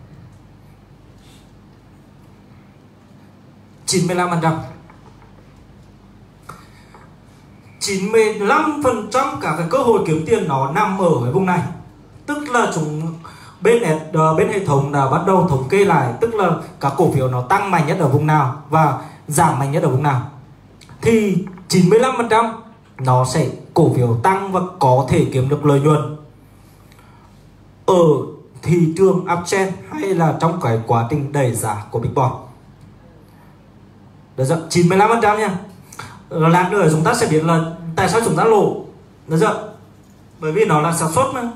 95% cả cái cơ hội kiếm tiền nó nằm ở cái vùng này. Tức là bên hệ thống đã bắt đầu thống kê lại, tức là các cổ phiếu nó tăng mạnh nhất ở vùng nào và giảm mạnh nhất ở vùng nào, thì 95% nó sẽ cổ phiếu tăng và có thể kiếm được lợi nhuận ở thị trường uptrend hay là trong cái quá trình đẩy giá của Big Boy. Được chưa? 95% nha. Lát nữa chúng ta sẽ biết là tại sao chúng ta lỗ. Được chưa? Bởi vì nó là sản xuất mà.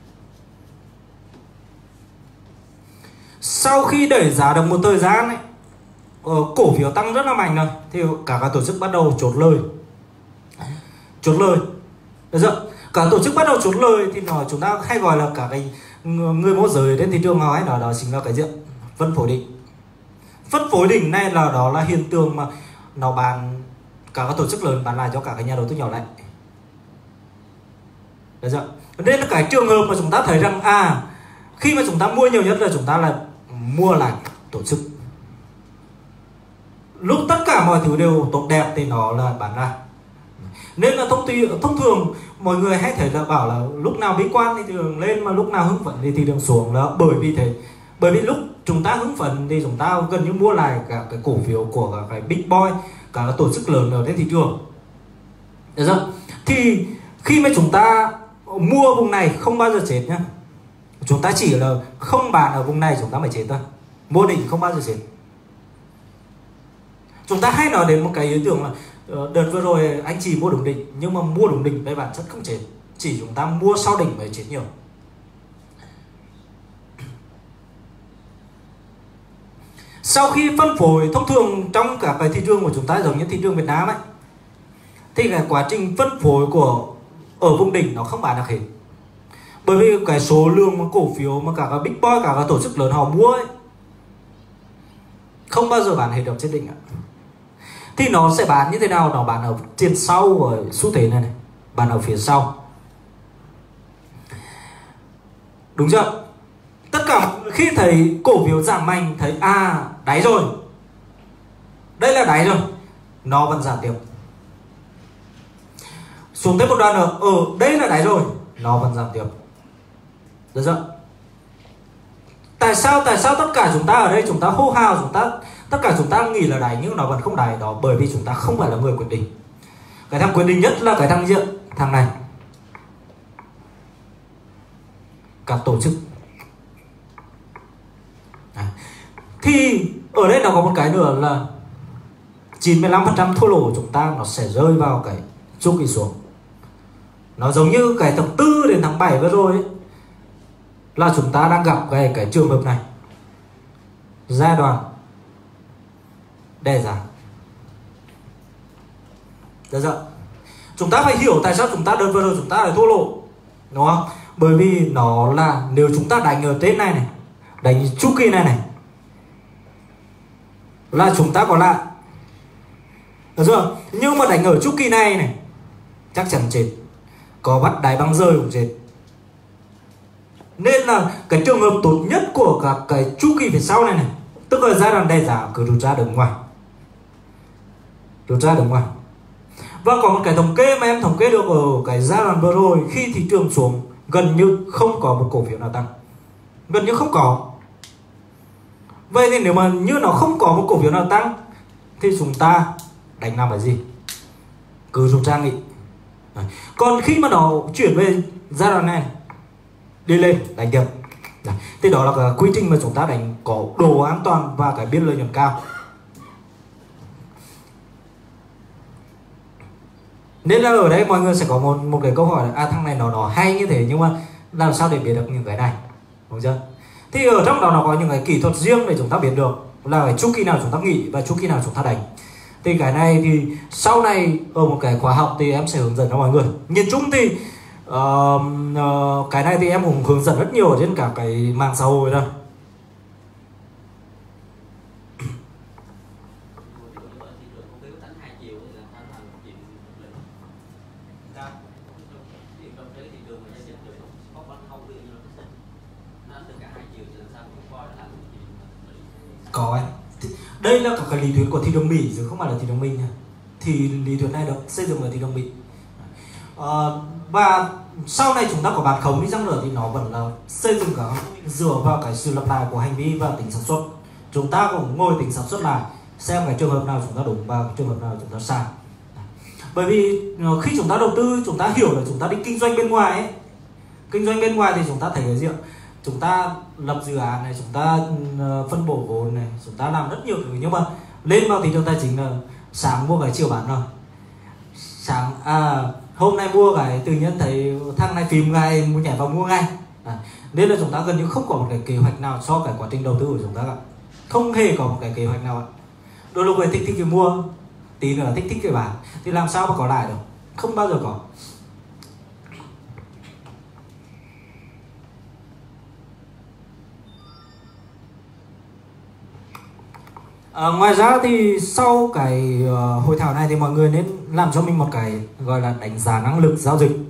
Sau khi đẩy giá được một thời gian ấy, cổ phiếu tăng rất là mạnh rồi, thì cả tổ chức bắt đầu chốt lời. Được chưa? Cả tổ chức bắt đầu chốt lời thì chúng ta hay gọi là cả cái người môi giới trên thị trường họ ấy, đó chính là cái gì? Phân phối đỉnh. Phân phối đỉnh này đó là hiện tượng mà nó bán, cả các tổ chức lớn bán lại cho cả cái nhà đầu tư nhỏ lại. Được chưa? Đây là cái trường hợp mà chúng ta thấy rằng khi mà chúng ta mua nhiều nhất là chúng ta là mua lại tổ chức. Lúc tất cả mọi thứ đều tốt đẹp thì nó là bán ra. Nên là thông thường mọi người hay thấy là bảo là lúc nào bi quan thì thị trường lên, mà lúc nào hứng phấn thì thị trường xuống, là bởi vì lúc chúng ta hứng phấn thì chúng ta gần như mua lại cả cái cổ phiếu của cả cái Big Boy, cả cái tổ chức lớn ở trên thị trường. Được chưa? Thì khi mà chúng ta mua vùng này không bao giờ chết nhá. Chúng ta chỉ là không bán ở vùng này chúng ta mới chết thôi. Mua đỉnh không bao giờ chết. Chúng ta hay nói đến một cái ý tưởng là đợt vừa rồi anh chỉ mua đúng đỉnh, nhưng mà mua đúng đỉnh về bản chất không chết, chỉ chúng ta mua sau đỉnh mới chết nhiều. Sau khi phân phối, thông thường trong cả cái thị trường của chúng ta giống như thị trường Việt Nam ấy, thì cái quá trình phân phối của ở vùng đỉnh nó không bán được hết. Bởi vì cái số lượng mà cổ phiếu mà cả các Big Boy, cả các tổ chức lớn họ mua ấy, không bao giờ bán hết được trên đỉnh ạ. Thì nó sẽ bán như thế nào? Nó bán ở trên sau của xu thế này, bán ở phía sau. Đúng chưa? Tất cả khi thấy cổ phiếu giảm mạnh, thấy đáy rồi, đây là đáy rồi, nó vẫn giảm tiếp. Xuống thêm một đoạn nữa, đây là đáy rồi, nó vẫn giảm tiếp. Được chưa? Tại sao tất cả chúng ta ở đây chúng ta hô hào, tất cả chúng ta nghĩ là đáy nhưng nó vẫn không đáy đó? Bởi vì chúng ta không phải là người quyết định. Cái thằng quyết định nhất là cái thằng gì? Thằng này. Các tổ chức. Thì ở đây nó có một cái nữa là 95% thua lỗ của chúng ta nó sẽ rơi vào cái chu kỳ xuống. Nó giống như cái tháng 4 đến tháng 7 vừa rồi ấy, là chúng ta đang gặp cái trường hợp này, giai đoạn đè giá. Được chưa? Chúng ta phải hiểu tại sao chúng ta đợt vừa rồi chúng ta lại thua lỗ, đúng không? Bởi vì nó là nếu chúng ta đánh ở trên này, đánh chu kỳ này là chúng ta có lại. Được chưa? Nhưng mà đánh ở chu kỳ này chắc chắn chết. Có bắt đáy băng rơi cũng chết. Nên là cái trường hợp tốt nhất của các cái chu kỳ phía sau này, tức là giai đoạn đè giá cứ rút ra được ngoài. được ra được ngoài. Và có một cái thống kê mà em thống kê được ở cái giai đoạn vừa rồi, khi thị trường xuống gần như không có một cổ phiếu nào tăng, gần như không có. Vậy thì nếu mà như nó không có một cổ phiếu nào tăng thì chúng ta đánh làm cái gì? Cứ rút ra nghỉ. Đấy. Còn khi mà nó chuyển về giai đoạn này đi lên đánh tiếp. Đấy. Thì đó là cái quy trình mà chúng ta đánh có độ an toàn và cái biên lợi nhuận cao. Nên là ở đây mọi người sẽ có một cái câu hỏi là thằng này nó hay như thế nhưng mà làm sao để biết được những cái này, đúng chưa? Thì ở trong đó nó có những cái kỹ thuật riêng để chúng ta biết được là cái chu kỳ nào chúng ta nghỉ và chu kỳ nào chúng ta đánh. Thì cái này thì sau này ở một cái khóa học thì em sẽ hướng dẫn cho mọi người. Nhìn chung thì cái này thì em cũng hướng dẫn rất nhiều ở trên cả cái mạng xã hội rồi. Có ấy. Đây là cả cái lý thuyết của thị trường Mỹ chứ không phải là thị trường Minh nha. Thì lý thuyết này được xây dựng ở thị trường Mỹ. Và sau này chúng ta có bán khống đi chăng nữa thì nó vẫn là xây dựng cả dựa vào cái sự lặp lại của hành vi và tính sản xuất. Chúng ta cũng ngồi tính sản xuất lại xem cái trường hợp nào chúng ta đúng và trường hợp nào chúng ta sai. Bởi vì khi chúng ta đầu tư, chúng ta hiểu là chúng ta đi kinh doanh bên ngoài ấy. Kinh doanh bên ngoài thì chúng ta thấy cái gì ạ? Chúng ta lập dự án này, chúng ta phân bổ vốn này, chúng ta làm rất nhiều thứ. Nhưng mà lên vào thị trường tài chính là sáng mua cái chiều bán rồi. Sáng hôm nay mua cái tự nhiên thấy thằng này phím ngay muốn nhảy vào mua ngay. Nên là chúng ta gần như không có một cái kế hoạch nào cho cái quá trình đầu tư của chúng ta cả. Không hề có một cái kế hoạch nào ạ. Đôi lúc thích thì mua, tí nữa thích thì bán. Thì làm sao mà có lại được? Không bao giờ có. Ngoài ra thì sau cái hội thảo này thì mọi người nên làm cho mình một cái gọi là đánh giá năng lực giao dịch.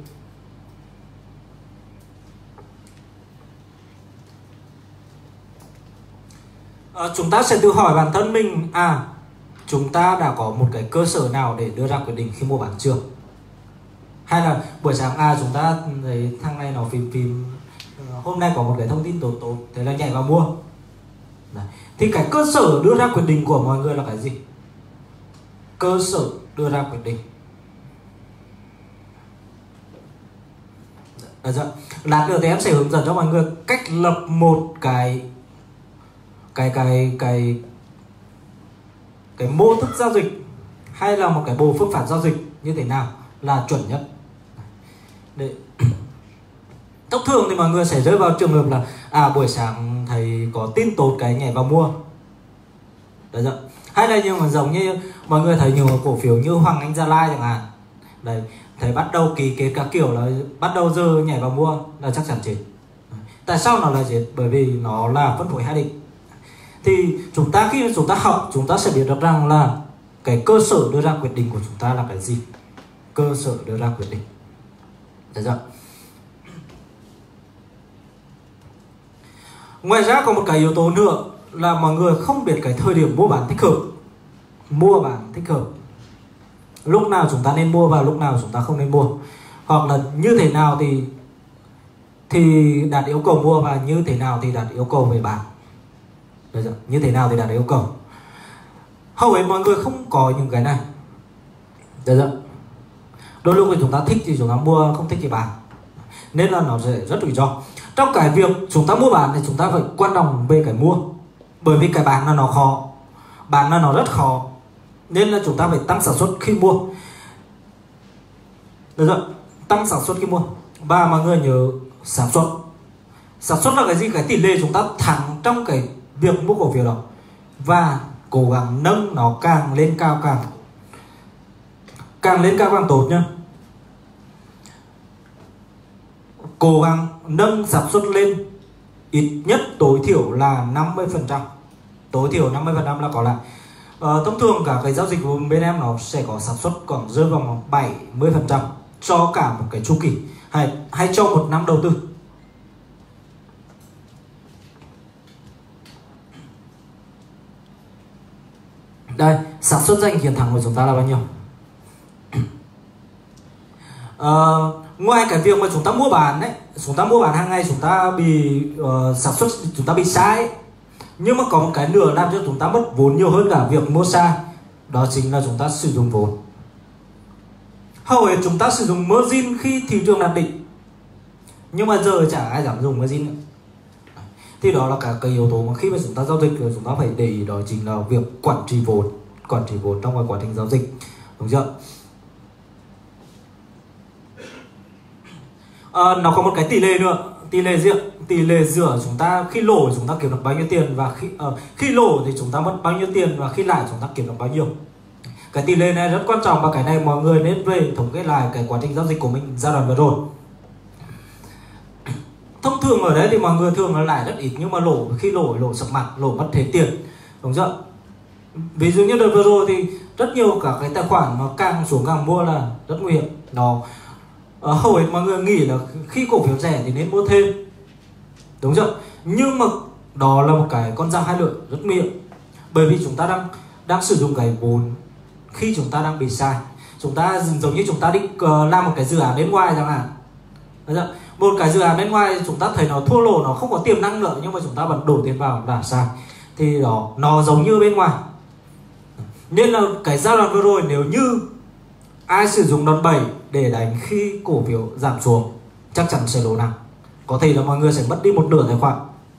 Chúng ta sẽ tự hỏi bản thân mình, chúng ta đã có một cái cơ sở nào để đưa ra quyết định khi mua bán chưa? Hay là buổi sáng chúng ta thấy thằng này nó phím hôm nay có một cái thông tin tốt thế là nhảy vào mua. Đấy. Thì cái cơ sở đưa ra quyết định của mọi người là cái gì? Cơ sở đưa ra quyết định. Lát nữa thì em sẽ hướng dẫn cho mọi người cách lập một cái mô thức giao dịch hay là một cái bộ phương pháp giao dịch như thế nào là chuẩn nhất. Để thông thường thì mọi người sẽ rơi vào trường hợp là buổi sáng thấy có tin tốt cái nhảy vào mua. Đấy rồi. Hay là nhưng mà giống như mọi người thấy nhiều cổ phiếu như Hoàng Anh Gia Lai chẳng hạn. Đấy, thấy bắt đầu ký kết các kiểu là bắt đầu giờ nhảy vào mua là chắc chắn chết. Tại sao nó là chết? Bởi vì nó là phân phối hai định. Thì chúng ta khi chúng ta học, chúng ta sẽ biết được rằng là cái cơ sở đưa ra quyết định của chúng ta là cái gì. Cơ sở đưa ra quyết định. Đấy rồi. Ngoài ra có một cái yếu tố nữa là mọi người không biết cái thời điểm mua bán thích hợp. Mua bán thích hợp. Lúc nào chúng ta nên mua và lúc nào chúng ta không nên mua. Hoặc là như thế nào thì đạt yêu cầu mua và như thế nào thì đạt yêu cầu về bán. Đấy rồi. Như thế nào thì đạt yêu cầu. Hầu hết mọi người không có những cái này. Đấy rồi. Đôi lúc thì chúng ta thích thì chúng ta mua, không thích thì bán. Nên là nó sẽ rất rủi ro. Trong cái việc chúng ta mua bán thì chúng ta phải quan trọng về cái mua. Bởi vì cái bán là nó khó. Bán là nó rất khó. Nên là chúng ta phải tăng sản xuất khi mua. Được rồi. Tăng sản xuất khi mua. Và mọi người nhớ sản xuất. Sản xuất là cái gì? Cái tỷ lệ chúng ta thắng trong cái việc mua cổ phiếu đó. Và cố gắng nâng nó càng lên cao càng lên cao càng tốt nhá. Cố gắng nâng sản xuất lên ít nhất tối thiểu là 50%. Tối thiểu 50% là có lại. Thông thường cả cái giao dịch của bên em nó sẽ có sản xuất khoảng rơi vào 70% cho cả một cái chu kỳ hay cho một năm đầu tư. Đây, xác suất giành chiến thắng của chúng ta là bao nhiêu? Ngoài cái việc mà chúng ta mua bán đấy, chúng ta mua bán hàng ngày chúng ta bị xác suất chúng ta bị sai ấy. Nhưng mà có một cái nữa làm cho chúng ta mất vốn nhiều hơn cả việc mua sai, đó chính là chúng ta sử dụng vốn. Hầu hết chúng ta sử dụng margin khi thị trường đạt đỉnh, nhưng mà giờ chả ai dám dùng margin nữa. Thì đó là cả cái yếu tố mà khi mà chúng ta giao dịch rồi chúng ta phải để ý, đó chính là việc quản trị vốn trong quá trình giao dịch, đúng chưa? Nó có một cái tỷ lệ nữa, tỷ lệ giữa chúng ta khi lỗ chúng ta kiếm được bao nhiêu tiền, và khi lỗ thì chúng ta mất bao nhiêu tiền, và khi lãi chúng ta kiếm được bao nhiêu. Cái tỷ lệ này rất quan trọng, và cái này mọi người nên về thống kê lại cái quá trình giao dịch của mình giai đoạn vừa rồi. Thông thường ở đấy thì mọi người thường là lãi rất ít, nhưng mà khi lỗ sập mặt, lỗ mất hết tiền, đúng chưa? Ví dụ như đợt vừa rồi thì rất nhiều cả cái tài khoản mà càng xuống càng mua là rất nguy hiểm. Nó hầu hết mọi người nghĩ là khi cổ phiếu rẻ thì nên mua thêm, đúng chưa? Nhưng mà đó là một cái con dao hai lưỡi rất nguy hiểm, bởi vì chúng ta đang sử dụng cái vốn khi chúng ta đang bị sai. Chúng ta giống như chúng ta định làm một cái dự án bên ngoài chẳng hạn, đúng chưa? Một cái dự án bên ngoài chúng ta thấy nó thua lỗ, nó không có tiềm năng nữa, nhưng mà chúng ta vẫn đổ tiền vào đã sai, thì đó nó giống như bên ngoài. Nên là cái giai đoạn vừa rồi nếu như ai sử dụng đòn bẩy để đánh khi cổ phiếu giảm xuống chắc chắn sẽ lỗ nặng, có thể là mọi người sẽ mất đi một nửa tài khoản.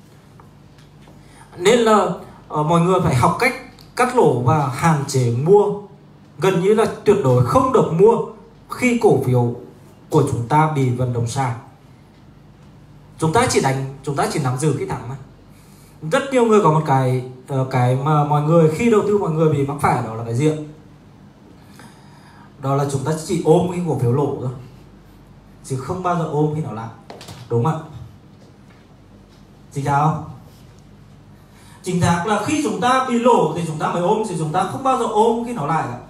Nên là mọi người phải học cách cắt lỗ và hạn chế mua, gần như là tuyệt đối không được mua khi cổ phiếu của chúng ta bị vận động sai. Chúng ta chỉ nắm giữ khi thắng mà. Rất nhiều người có một cái mà mọi người khi đầu tư mọi người bị mắc phải, đó là cái gì ạ? Đó là chúng ta chỉ ôm khi cổ phiếu lỗ thôi, chứ không bao giờ ôm khi nó lại, đúng không ạ? Chính xác không? Chính xác là khi chúng ta bị lỗ thì chúng ta mới ôm, chứ chúng ta không bao giờ ôm khi nó lại cả.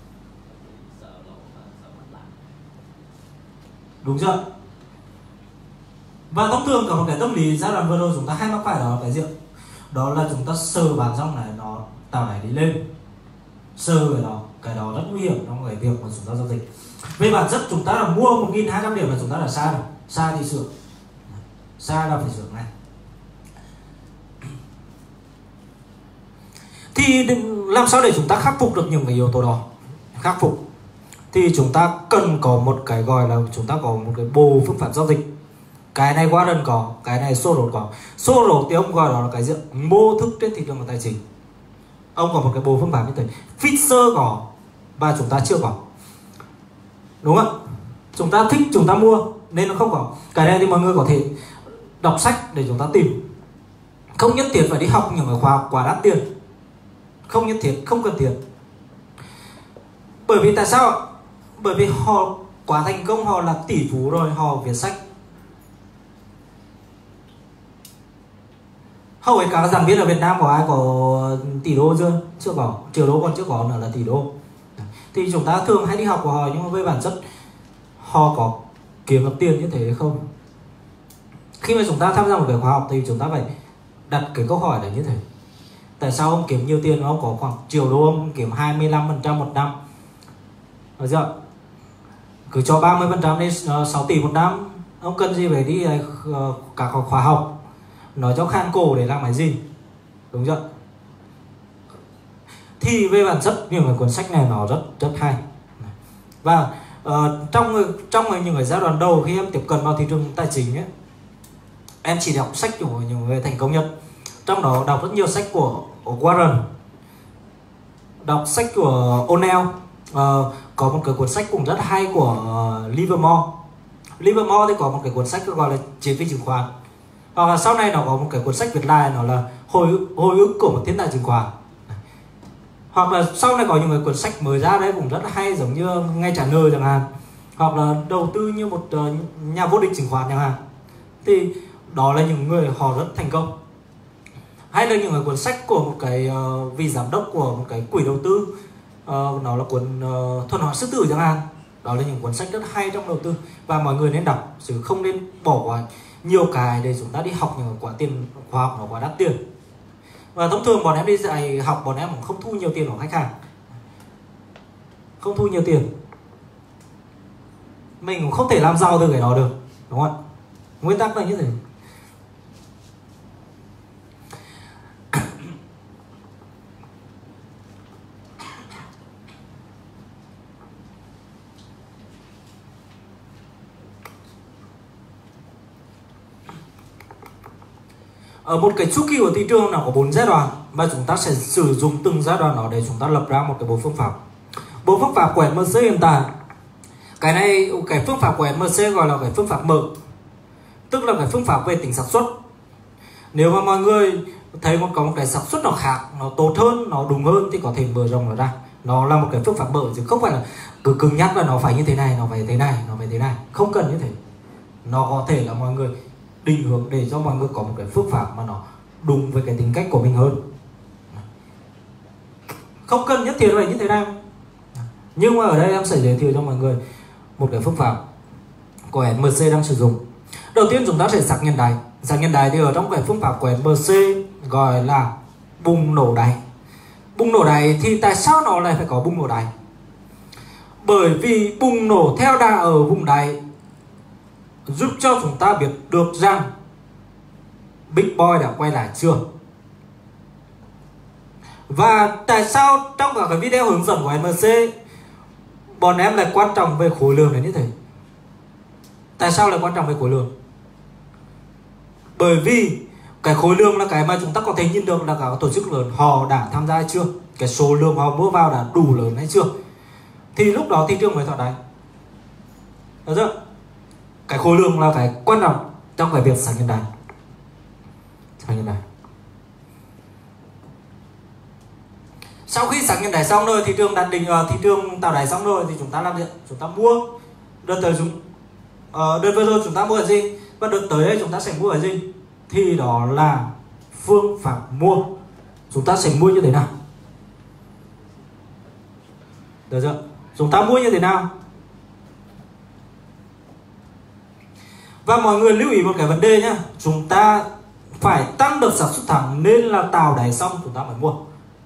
Đúng chưa? Và thông thường cả một cái tâm lý giai đoạn vừa rồi chúng ta hay mắc phải, đó là cái gì? Đó là chúng ta sờ bán dòng này nó tạo đáy đi lên, sờ cái đó rất nguy hiểm trong cái việc mà chúng ta giao dịch. Về bản chất chúng ta là mua 1.200 điểm là chúng ta là sai rồi, sai thì sửa, sai là phải sửa ngay. Thì làm sao để chúng ta khắc phục được những cái yếu tố đó? Khắc phục thì chúng ta cần có một cái gọi là chúng ta có một cái bộ phương pháp giao dịch. Cái này Warren có, cái này Soros có. Soros thì ông gọi đó là cái gì? Mô thức trên thị trường tài chính. Ông có một cái bộ phương pháp như thế. Fisher có và chúng ta chưa có, đúng không? Chúng ta thích chúng ta mua nên nó không có. Cái này thì mọi người có thể đọc sách để chúng ta tìm. Không nhất thiết phải đi học những cái khóa học quá đắt tiền, không nhất thiết, không cần thiết. Bởi vì tại sao? Bởi vì họ quá thành công, họ là tỷ phú rồi, họ viết sách. Hầu hết các giảng viên ở Việt Nam có ai có tỷ đô chưa? Chưa có, triệu đô còn chưa có nữa là tỷ đô. Thì chúng ta thường hay đi học của họ, nhưng mà về bản chất họ có kiếm được tiền như thế không? Khi mà chúng ta tham gia một cái khóa học thì chúng ta phải đặt cái câu hỏi là như thế. Tại sao ông kiếm nhiều tiền, ông có khoảng triệu đô, ông kiếm 25% một năm, được chưa? Cứ cho 30% đi 6 tỷ một năm, ông cần gì phải đi cả khóa học nói cho khan cổ để làm cái gì, đúng chưa? Thì về bản chất những cái cuốn sách này nó rất hay. Và trong những cái giai đoạn đầu khi em tiếp cận vào thị trường tài chính ấy, em chỉ đọc sách của những người thành công nhất. Trong đó đọc rất nhiều sách của Warren, đọc sách của O'Neill, có một cái cuốn sách cũng rất hay của Livermore. Livermore thì có một cái cuốn sách gọi là Chiến phi chứng khoán. Hoặc là sau này nó có một cái cuốn sách viết lại, nó là hồi ức của một thiên tài chứng khoán. Hoặc là sau này có những cái cuốn sách mới ra đấy cũng rất hay, giống như Ngay trả lời chẳng hạn, hoặc là Đầu tư như một nhà vô địch chứng khoán chẳng hạn. Thì đó là những người họ rất thành công. Hay là những cái cuốn sách của một cái vị giám đốc của một cái quỹ đầu tư, nó là cuốn Thuần hóa sư tử chẳng hạn. Đó là những cuốn sách rất hay trong đầu tư và mọi người nên đọc, chứ không nên bỏ qua nhiều cái để chúng ta đi học những khóa học nó quá đắt tiền. Và thông thường bọn em đi dạy học, bọn em cũng không thu nhiều tiền của khách hàng, không thu nhiều tiền, mình cũng không thể làm giàu từ cái đó được, đúng không ạ? Nguyên tắc là như thế. Ở một cái chu kỳ của thị trường nó có 4 giai đoạn và chúng ta sẽ sử dụng từng giai đoạn đó để chúng ta lập ra một cái bộ phương pháp. Bộ phương pháp của MC hiện tại, cái phương pháp của MC gọi là cái phương pháp mở, tức là cái phương pháp về tính xác suất. Nếu mà mọi người thấy có một cái xác suất nó khác, nó tốt hơn, nó đúng hơn thì có thể mở rộng nó ra. Nó là một cái phương pháp mở chứ không phải là cứ cứng nhắc là nó phải như thế này, nó phải thế này, nó phải thế này. Không cần như thế. Nó có thể là mọi người định hướng để cho mọi người có một cái phương pháp mà nó đúng với cái tính cách của mình hơn. Không cần nhất thiết phải như thế này. Nhưng mà ở đây em sẽ giới thiệu cho mọi người một cái phương pháp của MC đang sử dụng. Đầu tiên chúng ta sẽ xác nhận đáy. Xác nhận đáy thì ở trong cái phương pháp của MC gọi là bùng nổ đáy. Bùng nổ đáy thì tại sao nó lại phải có bùng nổ đáy? Bởi vì bùng nổ theo đà ở vùng đáy giúp cho chúng ta biết được rằng Big Boy đã quay lại chưa. Và tại sao trong cả cái video hướng dẫn của MC bọn em lại quan trọng về khối lượng là như thế? Tại sao lại quan trọng về khối lượng? Bởi vì cái khối lượng là cái mà chúng ta có thể nhìn được là cả tổ chức lớn họ đã tham gia hay chưa, cái số lượng họ mua vào đã đủ lớn hay chưa, thì lúc đó thị trường mới thoát đáy. Được chưa? Cái khối lượng là cái quan trọng trong cái việc xác nhận đáy. Xác nhận đáy. Sau khi xác nhận đáy xong rồi, thị trường đặt đỉnh, thị trường tạo đáy xong rồi thì chúng ta làm gì? Chúng ta mua. Đợt vừa rồi chúng ta mua ở gì? Và đợt tới đây chúng ta sẽ mua ở gì? Thì đó là phương pháp mua. Chúng ta sẽ mua như thế nào? Được chưa? Chúng ta mua như thế nào? Và mọi người lưu ý một cái vấn đề nhé. Chúng ta phải tăng được xác suất thắng, nên là tạo đáy xong chúng ta mới mua.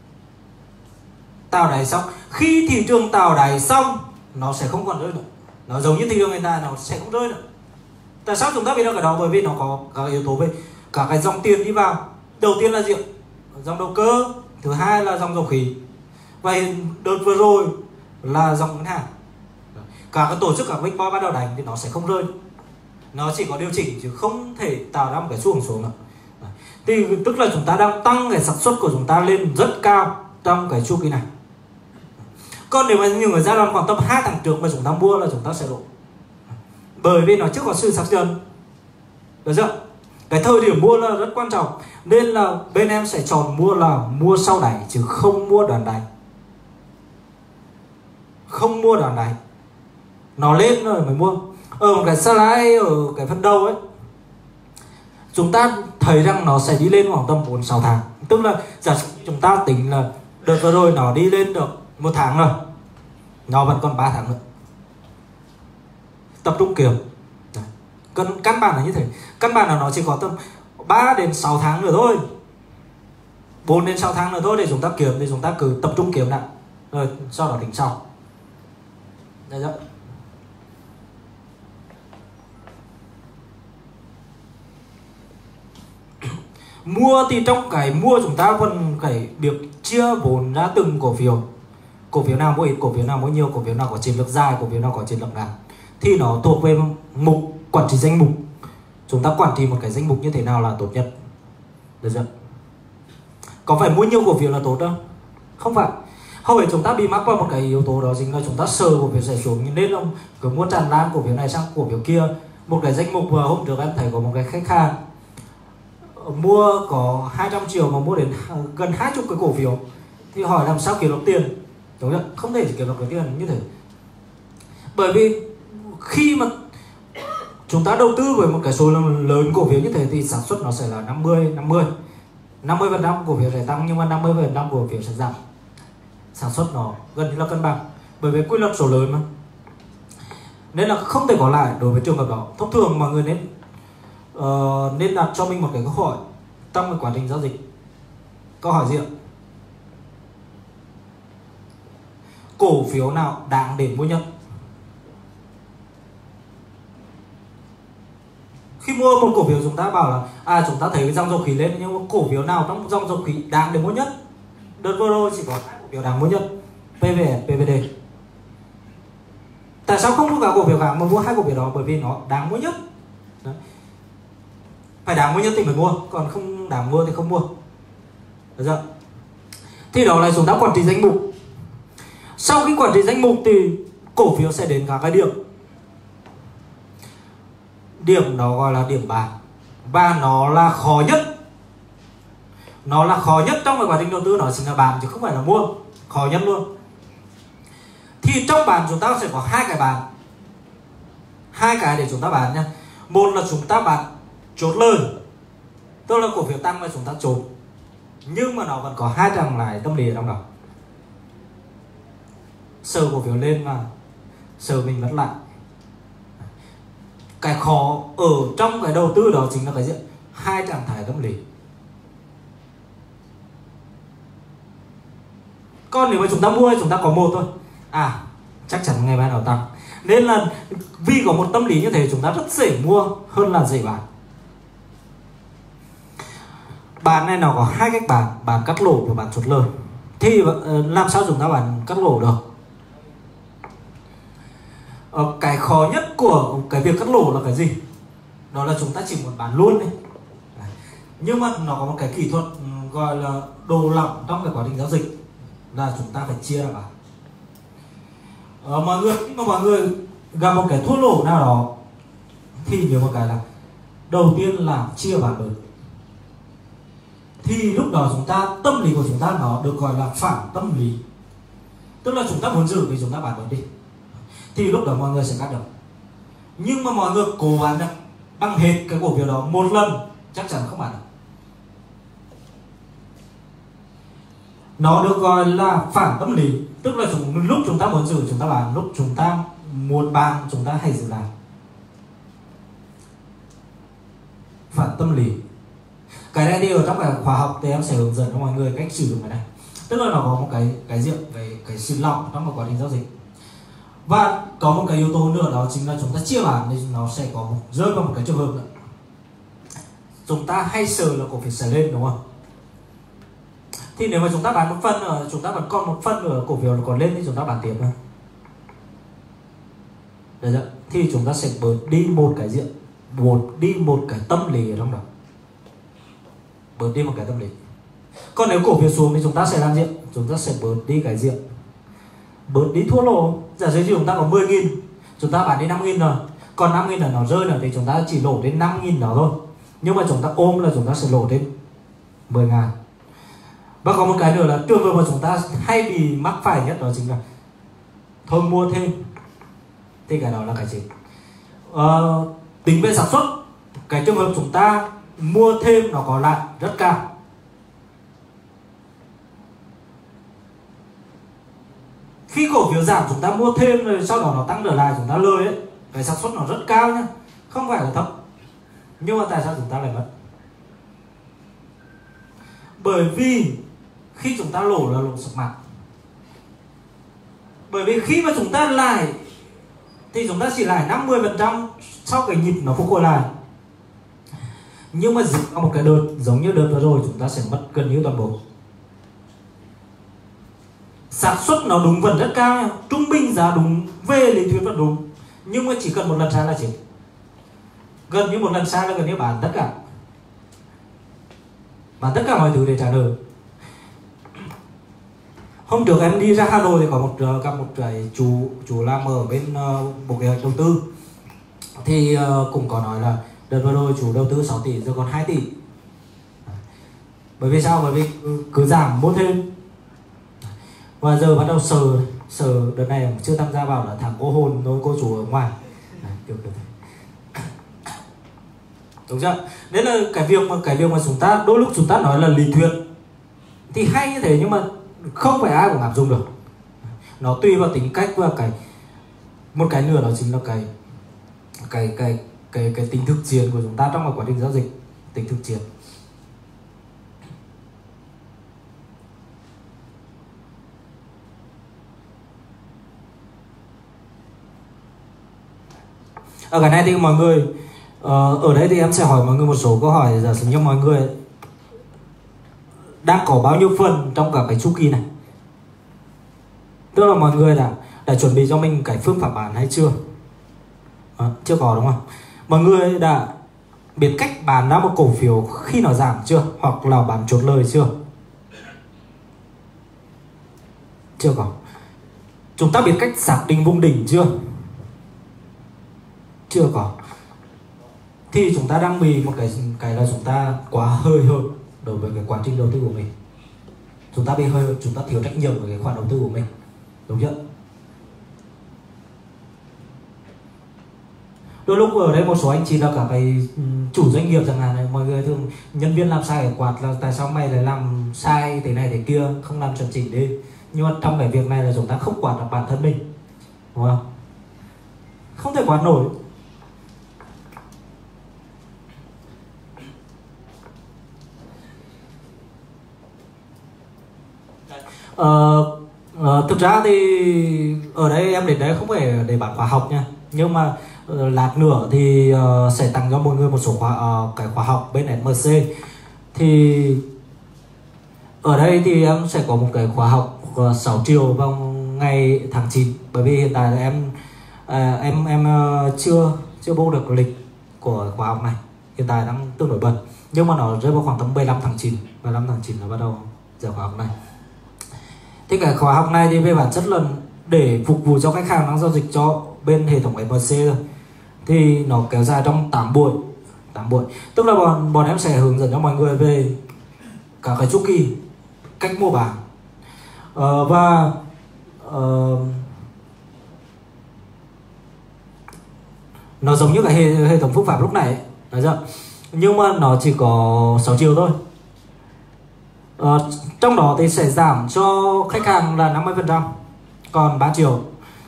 Tạo đáy xong, khi thị trường tạo đáy xong nó sẽ không còn rơi nữa. Nó giống như thị trường hiện tại, nó sẽ không rơi nữa. Tại sao chúng ta biết được cái đó? Bởi vì nó có các yếu tố về cả cái dòng tiền đi vào. Đầu tiên là gì? Dòng đầu cơ. Thứ hai là dòng dầu khí. Và đợt vừa rồi là dòng ngân hàng. Cả cái tổ chức, cả Big Boy bắt đầu đánh thì nó sẽ không rơi. Nó chỉ có điều chỉnh chứ không thể tạo ra một cái xu hướng xuống nữa. Thì tức là chúng ta đang tăng cái xác suất của chúng ta lên rất cao trong cái chu kỳ này. Còn nếu mà những người giai đoạn khoảng tầm 2 tháng trước mà chúng ta mua là chúng ta sẽ lỗ. Bởi vì nó chưa có sự xác nhận. Được chưa? Cái thời điểm mua là rất quan trọng. Nên là bên em sẽ chọn mua là mua sau đáy chứ không mua đoạn đáy. Không mua đoạn đáy. Nó lên rồi mới mua. Ở một cái slide ở cái phần đầu ấy, chúng ta thấy rằng nó sẽ đi lên khoảng tầm 4-6 tháng. Tức là giả sử chúng ta tính là đợt vừa rồi nó đi lên được 1 tháng rồi, nó vẫn còn 3 tháng nữa. Tập trung kiếm. Căn bản là như thế. Căn bản là nó chỉ có tầm 3 đến 6 tháng nữa thôi, 4 đến 6 tháng nữa thôi để chúng ta kiếm. Thì chúng ta cứ tập trung kiếm lại, rồi sau đó tính sau. Đấy chưa? Mua thì trong cái mua chúng ta vẫn phải việc chia vốn ra từng cổ phiếu. Cổ phiếu nào mua ít, cổ phiếu nào mua nhiều, cổ phiếu nào có chiến lược dài, cổ phiếu nào có chiến lược ngắn. Thì nó thuộc về mục quản trị danh mục. Chúng ta quản trị một cái danh mục như thế nào là tốt nhất. Được chưa? Có phải mua nhiều cổ phiếu là tốt đâu? Không phải. Không phải chúng ta bị mắc vào một cái yếu tố đó chính là chúng ta sợ cổ phiếu sẽ xuống, nên là cứ mua tràn lan cổ phiếu này sang cổ phiếu kia. Một cái danh mục vừa hôm trước em thấy có một cái khách hàng mua có 200 triệu mà mua đến gần 20 cái cổ phiếu, thì hỏi làm sao kiếm được tiền? Đúng không? Không thể kiếm được cái tiền như thế. Bởi vì khi mà chúng ta đầu tư với một cái số lượng lớn cổ phiếu như thế thì xác suất nó sẽ là 50% cổ phiếu sẽ tăng, nhưng mà 50% cổ phiếu sẽ giảm. Xác suất nó gần như là cân bằng, bởi vì quy luật số lớn mà. Nên là không thể có lại đối với trường hợp đó. Thông thường mọi người nên đặt cho mình một cái câu hỏi trong cái quá trình giao dịch. Câu hỏi gì ạ? Cổ phiếu nào đáng để mua nhất? Khi mua một cổ phiếu chúng ta bảo là chúng ta thấy cái dòng dầu khí lên, nhưng mà cổ phiếu nào trong dòng dầu khí đáng để mua nhất? Đợt vừa rồi chỉ có 2 cổ phiếu đáng mua nhất, PVS, PVD. Tại sao không mua cả cổ phiếu khác mà mua 2 cổ phiếu đó? Bởi vì nó đáng mua nhất. Đấy. Phải đáng mua nhất thì mới mua, còn không đáng mua thì không mua. Được chưa? Thì đó là chúng ta quản trị danh mục. Sau khi quản trị danh mục thì cổ phiếu sẽ đến các cái điểm. Điểm đó gọi là điểm bán, và nó là khó nhất. Nó là khó nhất trong cái quá trình đầu tư, nó chính là bán chứ không phải là mua. Khó nhất luôn. Thì trong bán chúng ta sẽ có 2 cái bán, 2 cái để chúng ta bán nha. Một là chúng ta bán chốt lời, tức là cổ phiếu tăng và chúng ta chốt, nhưng mà nó vẫn có 2 trạng thái tâm lý ở trong đó. Sợ cổ phiếu lên mà sợ mình mất lại. Cái khó ở trong cái đầu tư đó chính là cái gì? 2 trạng thái tâm lý. Còn nếu mà chúng ta mua, chúng ta có một thôi, chắc chắn ngày mai nào tăng. Nên là vì có một tâm lý như thế chúng ta rất dễ mua hơn là dễ bán. Bán này nó có 2 cách bán: bán cắt lỗ và bán chốt lời. Thì làm sao chúng ta bán cắt lỗ được? Cái khó nhất của cái việc cắt lỗ là cái gì? Đó là chúng ta chỉ muốn bán luôn đấy. Nhưng mà nó có một cái kỹ thuật gọi là đồ lỏng trong cái quá trình giao dịch, là chúng ta phải chia ra bán. Mọi người gặp một cái thua lỗ nào đó thì nhớ một cái là đầu tiên là chia bán bớt. Thì lúc đó chúng ta, tâm lý của chúng ta nó được gọi là phản tâm lý, tức là chúng ta muốn giữ thì chúng ta bán bớt đi, thì lúc đó mọi người sẽ cắt được. Nhưng mà mọi người cố bán được bằng hết cái cổ phiếu đó một lần chắc chắn không bán được. Nó được gọi là phản tâm lý, tức là lúc chúng ta muốn giữ chúng ta bán, lúc chúng ta muốn bán chúng ta hãy giữ lại. Phản tâm lý. Cái này thì ở trong cái khóa học thì em sẽ hướng dẫn cho mọi người cách sử dụng cái này. Tức là nó có một cái diện về cái sự lỏng trong một quá trình giao dịch. Và có một cái yếu tố nữa, đó chính là chúng ta chia bán thì nó sẽ có rơi vào một cái trường hợp nữa. Chúng ta hay sợ là cổ phiếu sẽ lên, đúng không? Thì nếu mà chúng ta bán một phần, chúng ta vẫn còn một phần nữa cổ phiếu nó còn lên thì chúng ta bán tiếp nữa. Được chưa? Thì chúng ta sẽ bớt đi một cái diện, đi một cái tâm lý ở trong đó. Bớt đi một cái tâm lý. Còn nếu cổ phiếu xuống thì chúng ta sẽ làm gì? Chúng ta sẽ bớt đi cái diện, bớt đi thua lỗ. Giả sử chúng ta có 10.000, chúng ta bán đi 5.000 rồi, còn 5.000 là nó rơi nữa thì chúng ta chỉ lỗ đến 5.000 đó thôi. Nhưng mà chúng ta ôm là chúng ta sẽ lỗ đến 10.000. Và có một cái nữa là trường hợp mà chúng ta hay bị mắc phải nhất, đó chính là thôi mua thêm. Thì cái đó là cái gì? Tính về sản xuất, cái trường hợp chúng ta mua thêm nó có lại rất cao. Khi cổ phiếu giảm chúng ta mua thêm rồi sau đó nó tăng trở lại chúng ta lời ấy, cái xác suất nó rất cao nhá, không phải là thấp. Nhưng mà tại sao chúng ta lại mất? Bởi vì khi chúng ta lỗ là lỗ sập mặt. Bởi vì khi mà chúng ta lãi thì chúng ta chỉ lãi 50% sau cái nhịp nó phục hồi lại. Nhưng mà giữ một cái đợt giống như đợt vừa rồi chúng ta sẽ mất gần như toàn bộ. Xác suất nó đúng vẫn rất cao, trung bình giá đúng, về lý thuyết vẫn đúng, nhưng mà chỉ cần một lần sai là chết. Gần như một lần sai là gần như bán tất cả, bán tất cả mọi thứ để trả nợ. Hôm trước em đi ra Hà Nội thì có gặp một cái chú làm ở bên Bộ Kế hoạch Đầu tư, thì cũng có nói là đợt vừa rồi chủ đầu tư 6 tỷ giờ còn 2 tỷ. Bởi vì sao? Bởi vì cứ giảm mua thêm. Và giờ bắt đầu sờ đợt này chưa tham gia vào là thằng cô hồn thôi, cô chủ ở ngoài. Kiểu thế. Đúng chưa? Đấy là cái việc mà chúng ta đôi lúc chúng ta nói là lý thuyết thì hay như thế, nhưng mà không phải ai cũng áp dụng được. Nó tùy vào tính cách và một cái nữa đó chính là cái tính thực chiến của chúng ta trong quá trình giao dịch, tính thực chiến. Ở cái này thì mọi người ở đây thì em sẽ hỏi mọi người một số câu hỏi. Giả sử như mọi người đang có bao nhiêu phần trong cả cái chu kỳ này, tức là mọi người đã chuẩn bị cho mình cái phương pháp bán hay chưa? Chưa có đúng không? Mọi người đã biết cách bán ra một cổ phiếu khi nó giảm chưa, hoặc là bán chốt lời chưa? Chưa có. Chúng ta biết cách xác định vùng đỉnh chưa? Chưa có. Thì chúng ta đang bị một cái là chúng ta quá hơi hợt đối với cái quá trình đầu tư của mình. Chúng ta bị hơi hợt, chúng ta thiếu trách nhiệm với cái khoản đầu tư của mình, đúng chưa? Đôi lúc ở đây một số anh chị là cả cái chủ doanh nghiệp chẳng hạn này, mọi người thường nhân viên làm sai cái quạt là tại sao mày lại làm sai thế này thế kia, không làm chuẩn chỉnh đi. Nhưng mà trong cái việc này là chúng ta không quản được bản thân mình, đúng không? Không thể quản nổi. Thực ra thì ở đây em đến đây không phải để bán khóa học nha, nhưng mà lát nữa thì sẽ tặng cho mọi người một số cái khóa học bên SMC. Thì ở đây thì em sẽ có một cái khóa học 6 triệu vào ngày tháng 9, bởi vì hiện tại là em chưa bố được lịch của khóa học này, hiện tại đang tương đối bận, nhưng mà nó rơi vào khoảng tầm 15 tháng 9 là bắt đầu giờ khóa học này. Thì cái khóa học này thì về bản chất là để phục vụ cho khách hàng đang giao dịch cho bên hệ thống MC thôi. Thì nó kéo dài trong 8 buổi. Tức là bọn em sẽ hướng dẫn cho mọi người về cả cái chu kỳ, cách mua bán, nó giống như cái hệ thống phương pháp lúc này ấy, chưa? Nhưng mà nó chỉ có 6 triệu thôi. Trong đó thì sẽ giảm cho khách hàng là 50%, còn 3 triệu.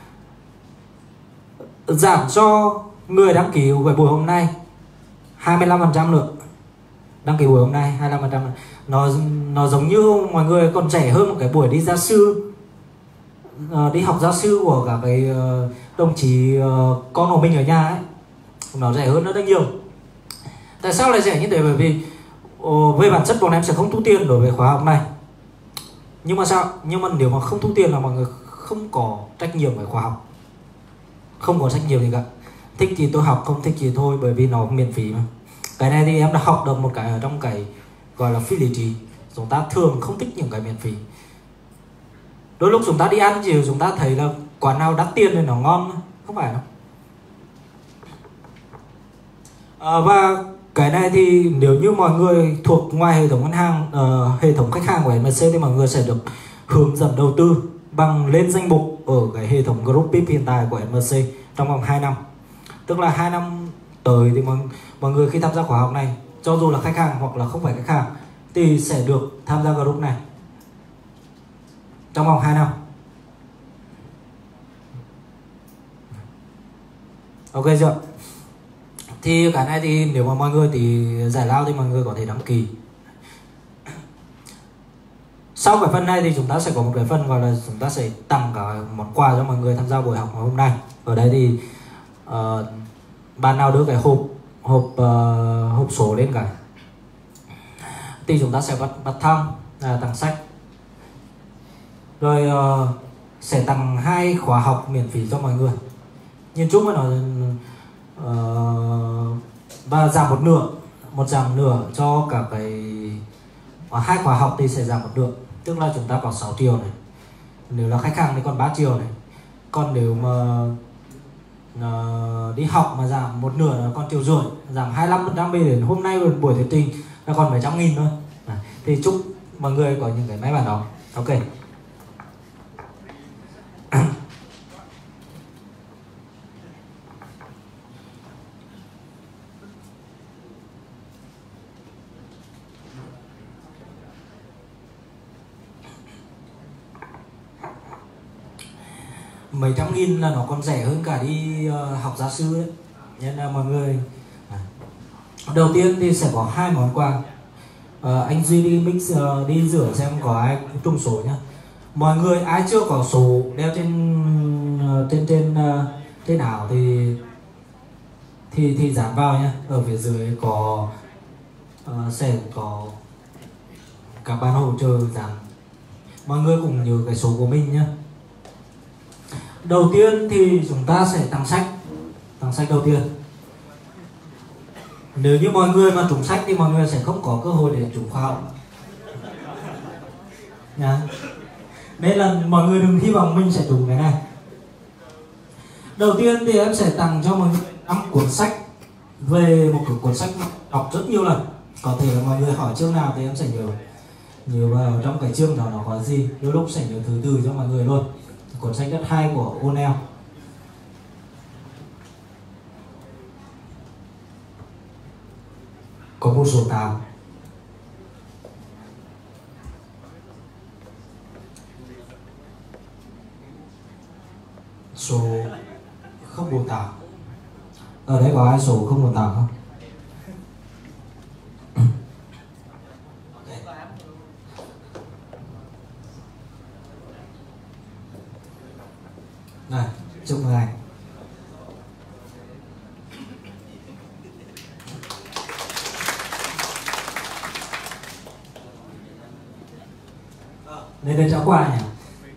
Giảm cho người đăng ký về buổi hôm nay 25% nữa. Đăng ký buổi hôm nay 25%. Nó giống như mọi người còn trẻ hơn một cái buổi đi gia sư, đi học gia sư của cả cái đồng chí con của mình ở nhà ấy. Nó rẻ hơn rất nhiều. Tại sao lại rẻ như thế? Bởi vì về bản chất bọn em sẽ không thu tiền đối với khóa học này. Nhưng mà sao? Nhưng mà nếu mà không thu tiền là mọi người không có trách nhiệm với khóa học, không có trách nhiệm gì cả. Thích thì tôi học, không thích thì thôi, bởi vì nó miễn phí mà. Cái này thì em đã học được một cái ở trong cái gọi là phi lý trí. Chúng ta thường không thích những cái miễn phí. Đôi lúc chúng ta đi ăn chiều chúng ta thấy là quán nào đắt tiền thì nó ngon, không phải đâu. Và cái này thì nếu như mọi người thuộc ngoài hệ thống ngân hàng, hệ thống khách hàng của MC thì mọi người sẽ được hướng dẫn đầu tư bằng lên danh mục ở cái hệ thống group VIP hiện tại của MC trong vòng 2 năm. Tức là 2 năm tới thì mọi người khi tham gia khóa học này, cho dù là khách hàng hoặc là không phải khách hàng, thì sẽ được tham gia group này trong vòng 2 năm. Ok chưa? Thì cái này thì nếu mà mọi người thì giải lao thì mọi người có thể đăng ký. Sau cái phần này thì chúng ta sẽ có một cái phần gọi là chúng ta sẽ tặng cả món quà cho mọi người tham gia buổi học ngày hôm nay. Ở đây thì bạn nào đưa cái hộp số lên cả thì chúng ta sẽ bắt thăm, tặng sách, rồi sẽ tặng 2 khóa học miễn phí cho mọi người. Nhìn chung là nó và giảm một giảm nửa cho cả cái 2 khóa học thì sẽ giảm một nửa, tức là chúng ta có 6 triệu này, nếu là khách hàng thì còn 3 triệu này, còn nếu mà đi học mà giảm một nửa là còn 1,5 triệu, giảm 25% về đến hôm nay buổi thuyết trình là còn mấy trăm nghìn thôi. Thì chúc mọi người có những cái may mắn đó. Ok. Mấy trăm nghìn là nó còn rẻ hơn cả đi học gia sư ấy. Nên là mọi người đầu tiên thì sẽ có 2 món quà. Anh Duy đi mix đi rửa xem có ai trùng số nhá. Mọi người ai chưa có số đeo trên ảo thì thì dán vào nhé. Ở phía dưới có sẽ có các bạn hỗ trợ dán. Mọi người cùng nhớ cái số của mình nhé. Đầu tiên thì chúng ta sẽ tặng sách đầu tiên. Nếu như mọi người mà trúng sách thì mọi người sẽ không có cơ hội để trúng khóa học nha. Nên là mọi người đừng hy vọng mình sẽ trúng cái này. Đầu tiên thì em sẽ tặng cho mọi người 5 cuốn sách, về một cuốn sách đọc rất nhiều lần. Có thể là mọi người hỏi chương nào thì em sẽ nhớ vào trong cái chương đó nó có gì, đôi lúc sẽ nhớ thứ từ cho mọi người luôn. Cuốn sách rất hay của O'Neill. Có một số 8. Số 048. Ở đây có ai số 048 không? Này, chúc mừng anh. Đây là cháu quà nhỉ?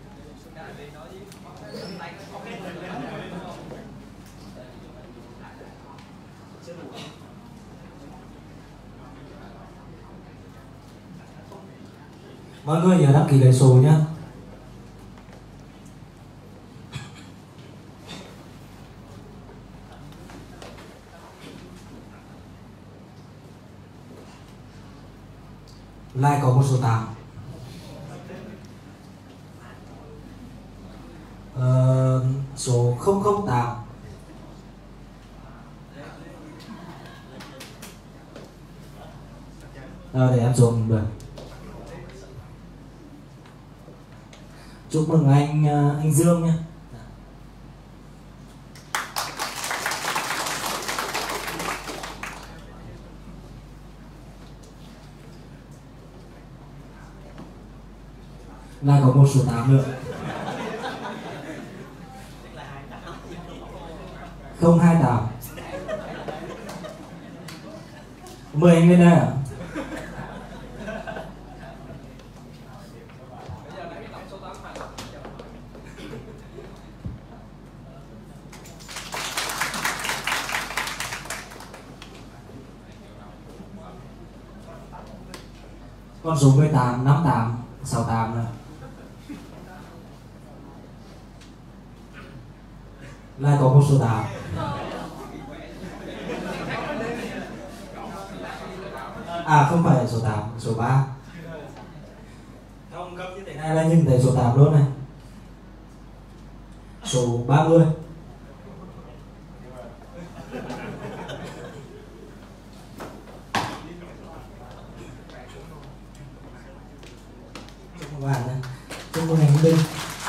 Mọi người nhớ đăng ký lấy số nhé. Lại có một số 8. Số 008. Để em dùng được. Chúc mừng anh Dương nhé. Lại có một số 8 nữa. 028. Mời anh lên đây ạ. Con số 18, 58, 68 nữa. Lại có một số 8. À không phải là số 8, số 3. Không, gấp như thế này là nhìn thấy số 8 luôn này. Số 30. Chúc mừng bạn nhé. Chúc mừng anh Linh.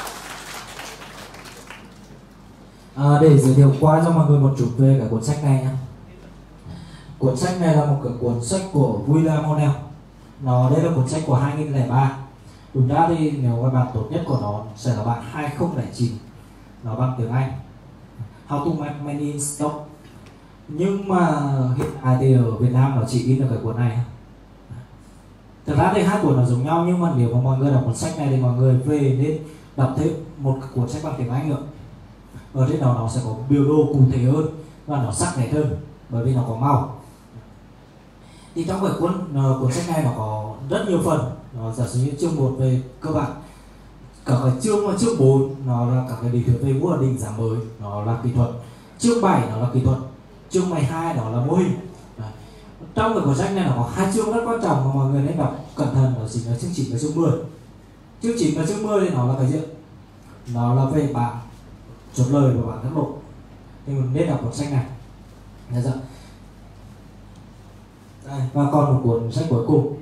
Để giới thiệu qua cho mọi người một chút về cái cuốn sách này nhé. Cuốn sách này là một cái cuốn sách của William O'Neill. Đây là cuốn sách của 2003. Đúng ra thì nếu mà bạn tốt nhất của nó sẽ là bạn 2009. Nó bằng tiếng Anh, How to Make Money in Stock. Nhưng mà hiện tại thì ở Việt Nam nó chỉ in được cái cuốn này. Thật ra thì hai cuốn nó giống nhau, nhưng mà nếu mà mọi người đọc cuốn sách này thì mọi người về nên đọc thêm một cuốn sách bằng tiếng Anh nữa. Ở trên đó nó sẽ có biểu đồ cụ thể hơn và nó sắc nét hơn, bởi vì nó có màu. Thì trong cái cuốn sách này nó có rất nhiều phần. Nó giả sử như chương 1 về cơ bản, cả cái chương 4 nó là các cái lý thuyết về mua định giá mới, nó là kỹ thuật. Chương 7 nó là kỹ thuật. Chương 12 nó là mô hình. Trong cái cuốn sách này nó có 2 chương rất quan trọng mà mọi người nên đọc cẩn thận, đó chính là chương 9 và chương 10. Chương 9 và chương 10 thì nó là cái gì? Nó là về bảng chốt lời và bảng tác độ. Thì mình nên đọc cuốn sách này. Được chưa? Đây, và còn một cuốn sách cuối cùng.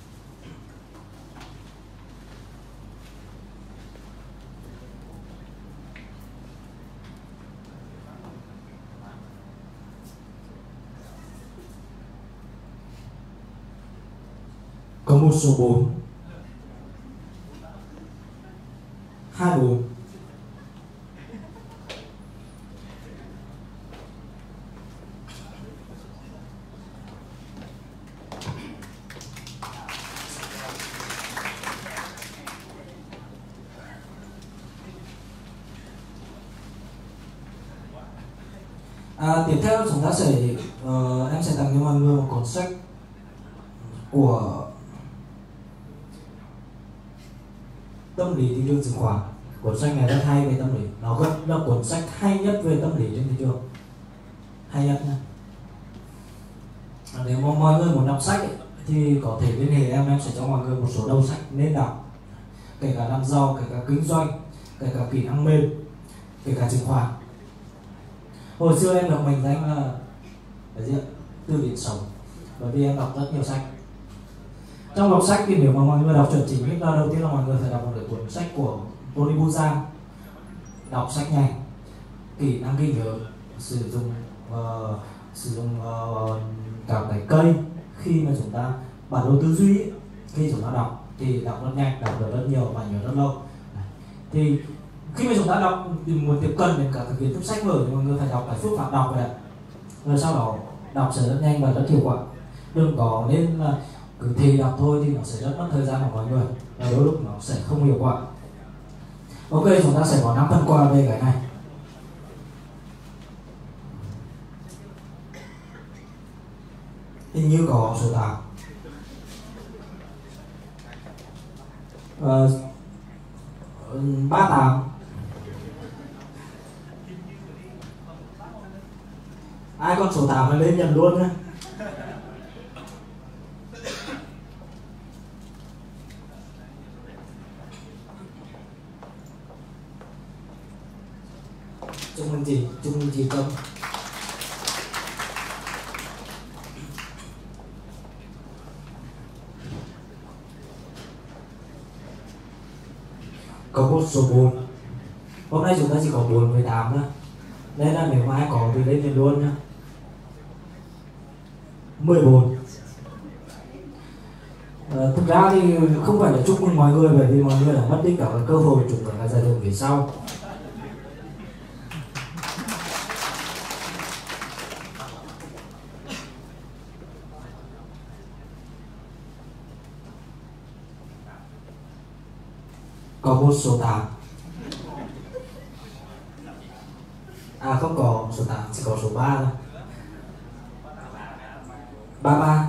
Có một số 4, 24, Tiếp theo chúng ta sẽ em sẽ tặng cho mọi người một cuốn sách của tâm lý thị trường chứng khoán. Cuốn sách này rất hay về tâm lý, nó là cuốn sách hay nhất về tâm lý trên thị trường, hay nhất nha. Nếu mà mọi người muốn đọc sách ấy, thì có thể liên hệ em sẽ cho mọi người một số đầu sách nên đọc, kể cả làm giàu, kể cả kinh doanh, kể cả kỹ năng mềm, kể cả chứng khoán. Hồi xưa em được mệnh danh là cái gì ạ? Từ điển sống, bởi vì em đọc rất nhiều sách. Trong đọc sách thì nếu mà mọi người đọc chuẩn chỉnh nhất là đầu tiên là mọi người phải đọc một cuốn sách của Tony Buzan, đọc sách nhanh, kỹ năng ghi nhớ, sử dụng cả cái cây khi mà chúng ta bản đồ tư duy ấy, khi chúng ta đọc thì đọc rất nhanh, đọc được rất nhiều và nhớ rất lâu. Thì khi mà chúng ta đọc thì muốn tiếp cận đến cả cái kiến thức sách vở thì mọi người phải đọc cái phương pháp đọc vậy ạ, rồi sau đó đọc sẽ rất nhanh và rất hiệu quả. Đừng có nên là cứ thì đọc thôi thì nó sẽ rất mất thời gian của mọi người và đôi lúc nó sẽ không hiệu quả. Ok, chúng ta sẽ có 5 phần quà về cái này. Hình như có số 8. Uh, 38. Ai con số 8 lên nhận luôn nhé. Chúc mừng chị Tâm. Có một số 4. Hôm nay chúng ta chỉ có 4 với 8 nữa. Nên là nếu mà ai có thì lên liền luôn nhá. 14. Thực ra thì không phải là chúc mừng mọi người, bởi vì mọi người đã mất đi cả cái cơ hội chụp cả giải thưởng phía sau. Có một số 8. À không có số 8, chỉ có số 3 thôi. 33.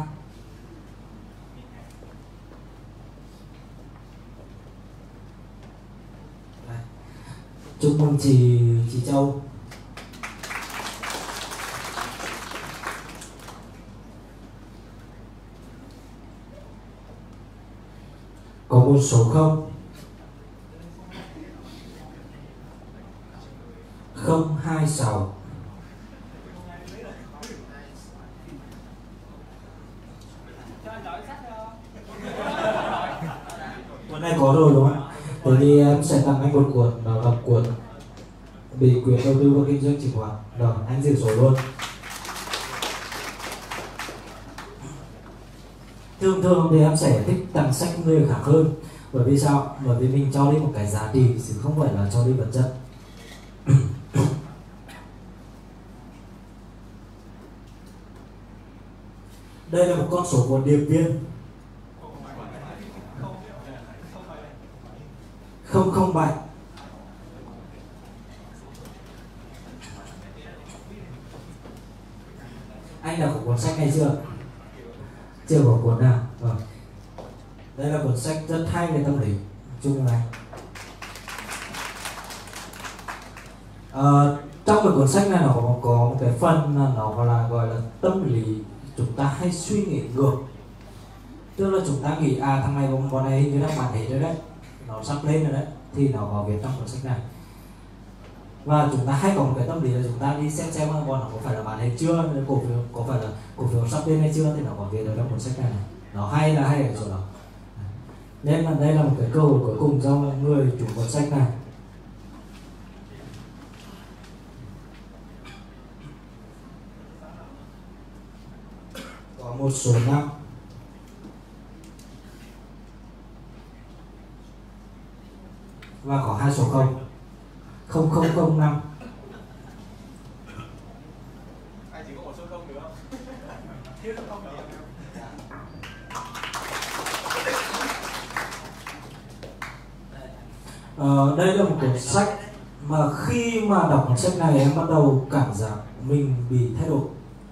Chúc mừng chị Châu. Có một số 0. 026. Cuốn này có rồi đúng không ạ? Thế thì em sẽ tặng anh một cuốn, đó là cuốn Bí quyết đầu tư và kinh doanh chứng khoán. Rồi, anh giữ số luôn. Thường thì em sẽ thích tặng sách người khác hơn. Bởi vì sao? Bởi vì mình cho đi một cái giá trị chứ không phải là cho đi vật chất. Đây là một con số của điệp viên 007. Anh đã có cuốn sách này chưa? Chưa có cuốn nào. Vâng. Đây là cuốn sách rất hay về tâm lý chung này. Trong cái cuốn sách này nó có một cái phần nó gọi là tâm lý chúng ta hay suy nghĩ ngược. Tức là chúng ta nghĩ thằng này con này hình như đang bán hết rồi đấy, nó sắp lên rồi đấy, thì nó có viết trong cuốn sách này. Và chúng ta hay có một cái tâm lý là chúng ta đi xem con nó có phải là bán hết chưa, cổ phiếu có phải là cổ phiếu sắp lên hay chưa, thì nó có viết ở trong cuốn sách này. Nó hay là hay ở chỗ đó. Nên là đây là một cái cơ hội cuối cùng cho người chủ cuốn sách này. Có một số 5. Và có 2 số 0. 0005. Anh chỉ có một số 0 nữa. Thiếu số 0 nữa. Đây là một cuốn sách mà khi mà đọc cuốn sách này em bắt đầu cảm giác mình bị thay đổi.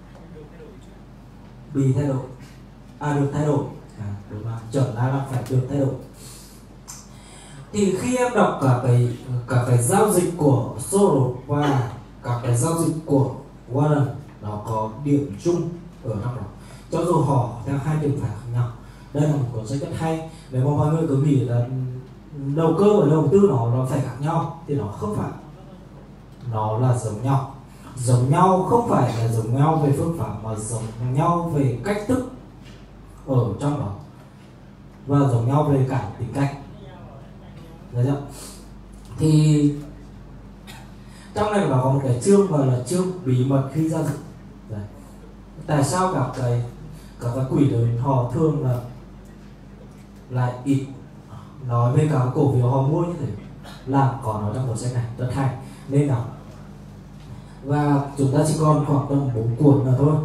Bị thay đổi. Được thay đổi. Đúng rồi, chuẩn là phải được thay đổi. Thì khi em đọc cả cái giao dịch của Soros và cả cái giao dịch của Warren, nó có điểm chung ở trong đó, cho dù họ theo hai trường phái khác nhau. Đây là một cuốn sách rất hay. Nếu mà mọi người cứ nghĩ là đầu cơ và đầu tư nó phải khác nhau thì nó không phải, nó là giống nhau. Giống nhau không phải là giống nhau về phương pháp mà giống nhau về cách thức ở trong đó, và giống nhau về cả tính cách. Được chưa? Thì trong này nó có một cái chương gọi là chương bí mật khi giao dịch. Đấy. Tại sao các cái quỹ lớn họ thường là ít nói về cả cổ phiếu họ mua như thế, là có nói trong cuốn sách này rất hay nên đọc. Và chúng ta chỉ còn khoảng tầm 4 cuốn nữa thôi.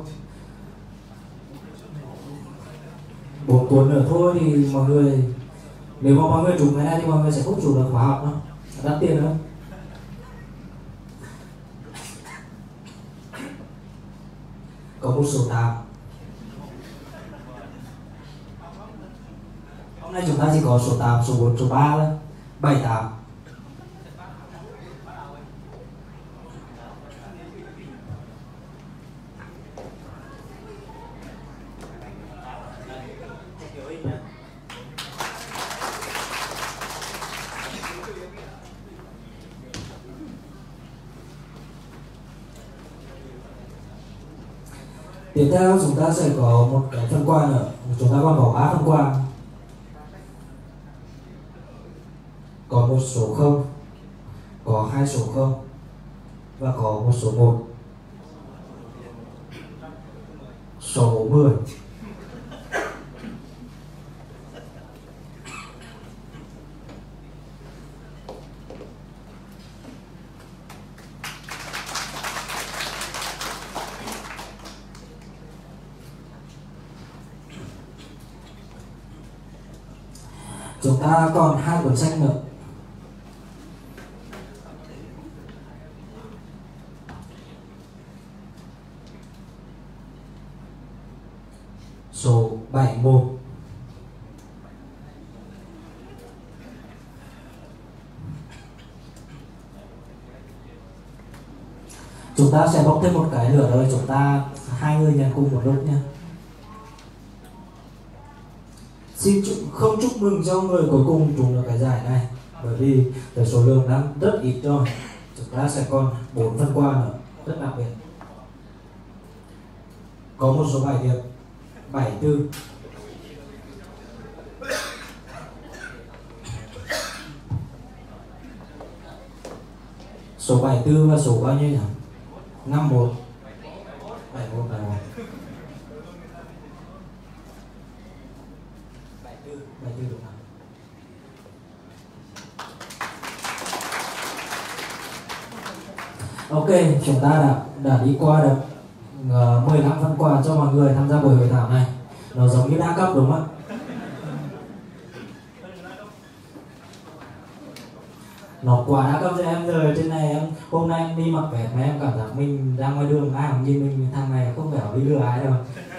4 cuốn nữa thôi thì mọi người, nếu mà mọi người trúng cái này thì mọi người sẽ không trúng được khóa học đâu, đắt tiền hơn. Có một số 8. Hôm nay chúng ta chỉ có số 8, số 4, số 3 thôi. 7, 8. Tiếp theo chúng ta sẽ có một cái phần quà nữa. Chúng ta còn có 3 phần quà. Có một số 0, có 2 số 0 và có một số 1. Số 10. Chúng ta còn 2 cuốn sách nữa. Số 71. Chúng ta sẽ bóc thêm một cái nữa rồi, chúng ta 2 người nhận cùng một lúc nhé. Xin không chúc mừng cho người cuối cùng trúng được cái giải này, bởi vì cái số lượng đang rất ít rồi. Chúng ta sẽ còn 4 phần quà nữa rất đặc biệt. Có một số bài điểm 74. Số 74 và số bao nhiêu nhỉ? 51. 71 là 1. 74 đúng không? Ok, chúng ta đã đi qua được 15 phần quà cho mọi người tham gia buổi hội thảo này. Nó giống như đa cấp đúng không ạ? Nó quá đa cấp cho em rồi. Trên này em hôm nay em đi mặc vest mà em cảm giác mình ra ngoài đường ai cũng nhìn mình, thằng này không phải đi lừa ai đâu.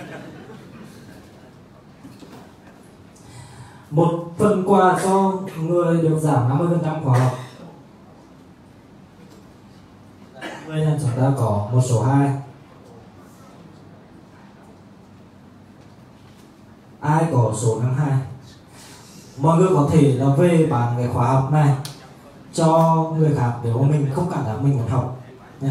Một phần quà cho người được giảm 50% khóa học. Bây giờ chúng ta có một số 2. Ai có số 52? Mọi người có thể là về bán cái khóa học này cho người khác nếu mà mình không cảm thấy mình muốn học nha.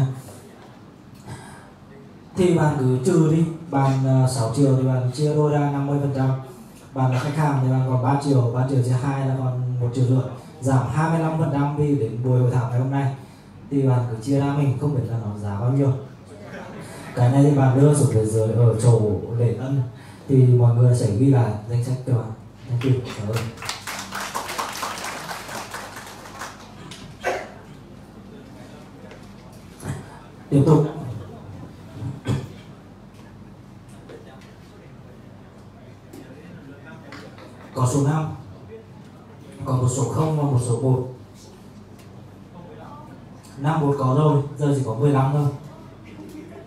Thì bạn cứ trừ đi, bạn 6 triệu thì bạn chia đôi ra 50%. Bạn là khách hàng thì bạn còn 3 triệu chia 2 là còn 1,5 triệu, giảm 25% đi đến buổi hội thảo ngày hôm nay. Thì bạn cứ chia ra, mình không biết là nó giá bao nhiêu. Cái này thì bạn đưa xuống phía dưới ở chỗ để ân thì mọi người sẽ ghi lại danh sách cho bạn. Thank you. Cảm ơn. Tiếp tục. Có số 5, có một số 0 và một số 1. 5, 1 có rồi, giờ chỉ có 15 thôi.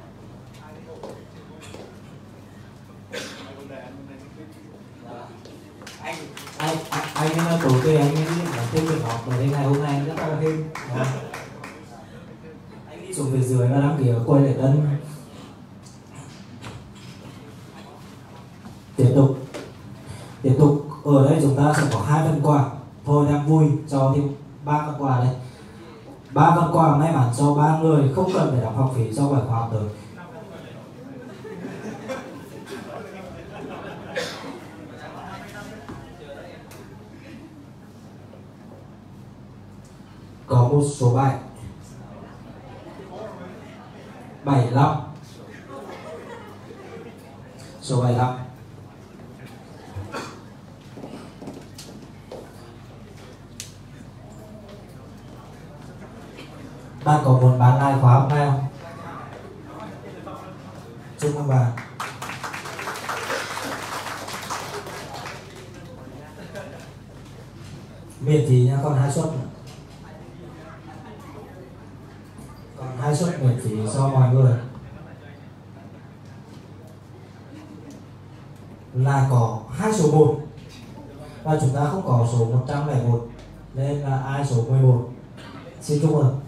anh tối kia anh đi làm thêm việc học ở đây ngày hôm nay anh rất cao thêm. Anh đi xuống phía dưới và đăng ký ở quầy lễ tân. Tiếp tục ở đây chúng ta sẽ có 2 phần quà. Thôi đang vui cho thêm 3 phần quà đây. 3 phần quà may mắn cho 3 người, không cần phải đóng học phí cho bài khóa học tới. Có một số bài 75, số 75. Bạn có muốn bán lại khóa học này không? Chúc mừng bạn. Miễn phí nha, còn 2 suất nữa. Còn 2 suất miễn phí cho mọi người. Là có 2 số 1 và chúng ta không có số 101 nên là ai số 11. Xin chúc mừng.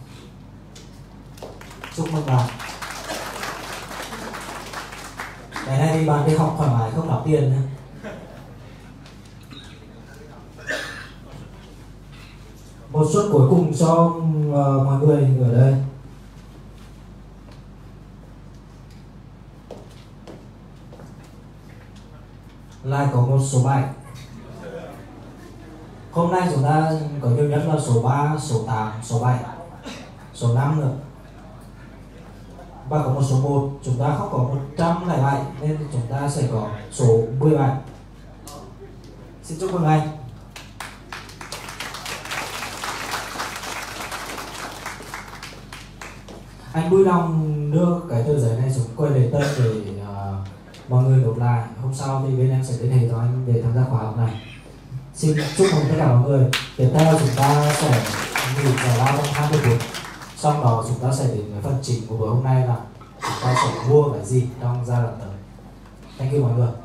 Chúc mừng bạn. Ngày nay thì bạn đi học thoải mái không đóng tiền nữa. Một suất cuối cùng cho mọi người ở đây. Lại có một số bài. Hôm nay chúng ta có nhiều nhất là số 3, số 8, số 7, số 5 nữa. Và có một số 1, chúng ta không có 107 nên chúng ta sẽ có số 17. Xin chúc mừng anh. Anh vui lòng đưa cái tờ giấy này xuống quầy lễ tân để mọi người nộp lại. Hôm sau thì bên em sẽ liên hệ cho anh để tham gia khóa học này. Xin chúc mừng tất cả mọi người. Tiếp theo chúng ta sẽ nghỉ giải lao trong 20 phút. Sau đó chúng ta sẽ đến với phần chính của buổi hôm nay là chúng ta sẽ mua cái gì trong giai đoạn tới. Thank you mọi người.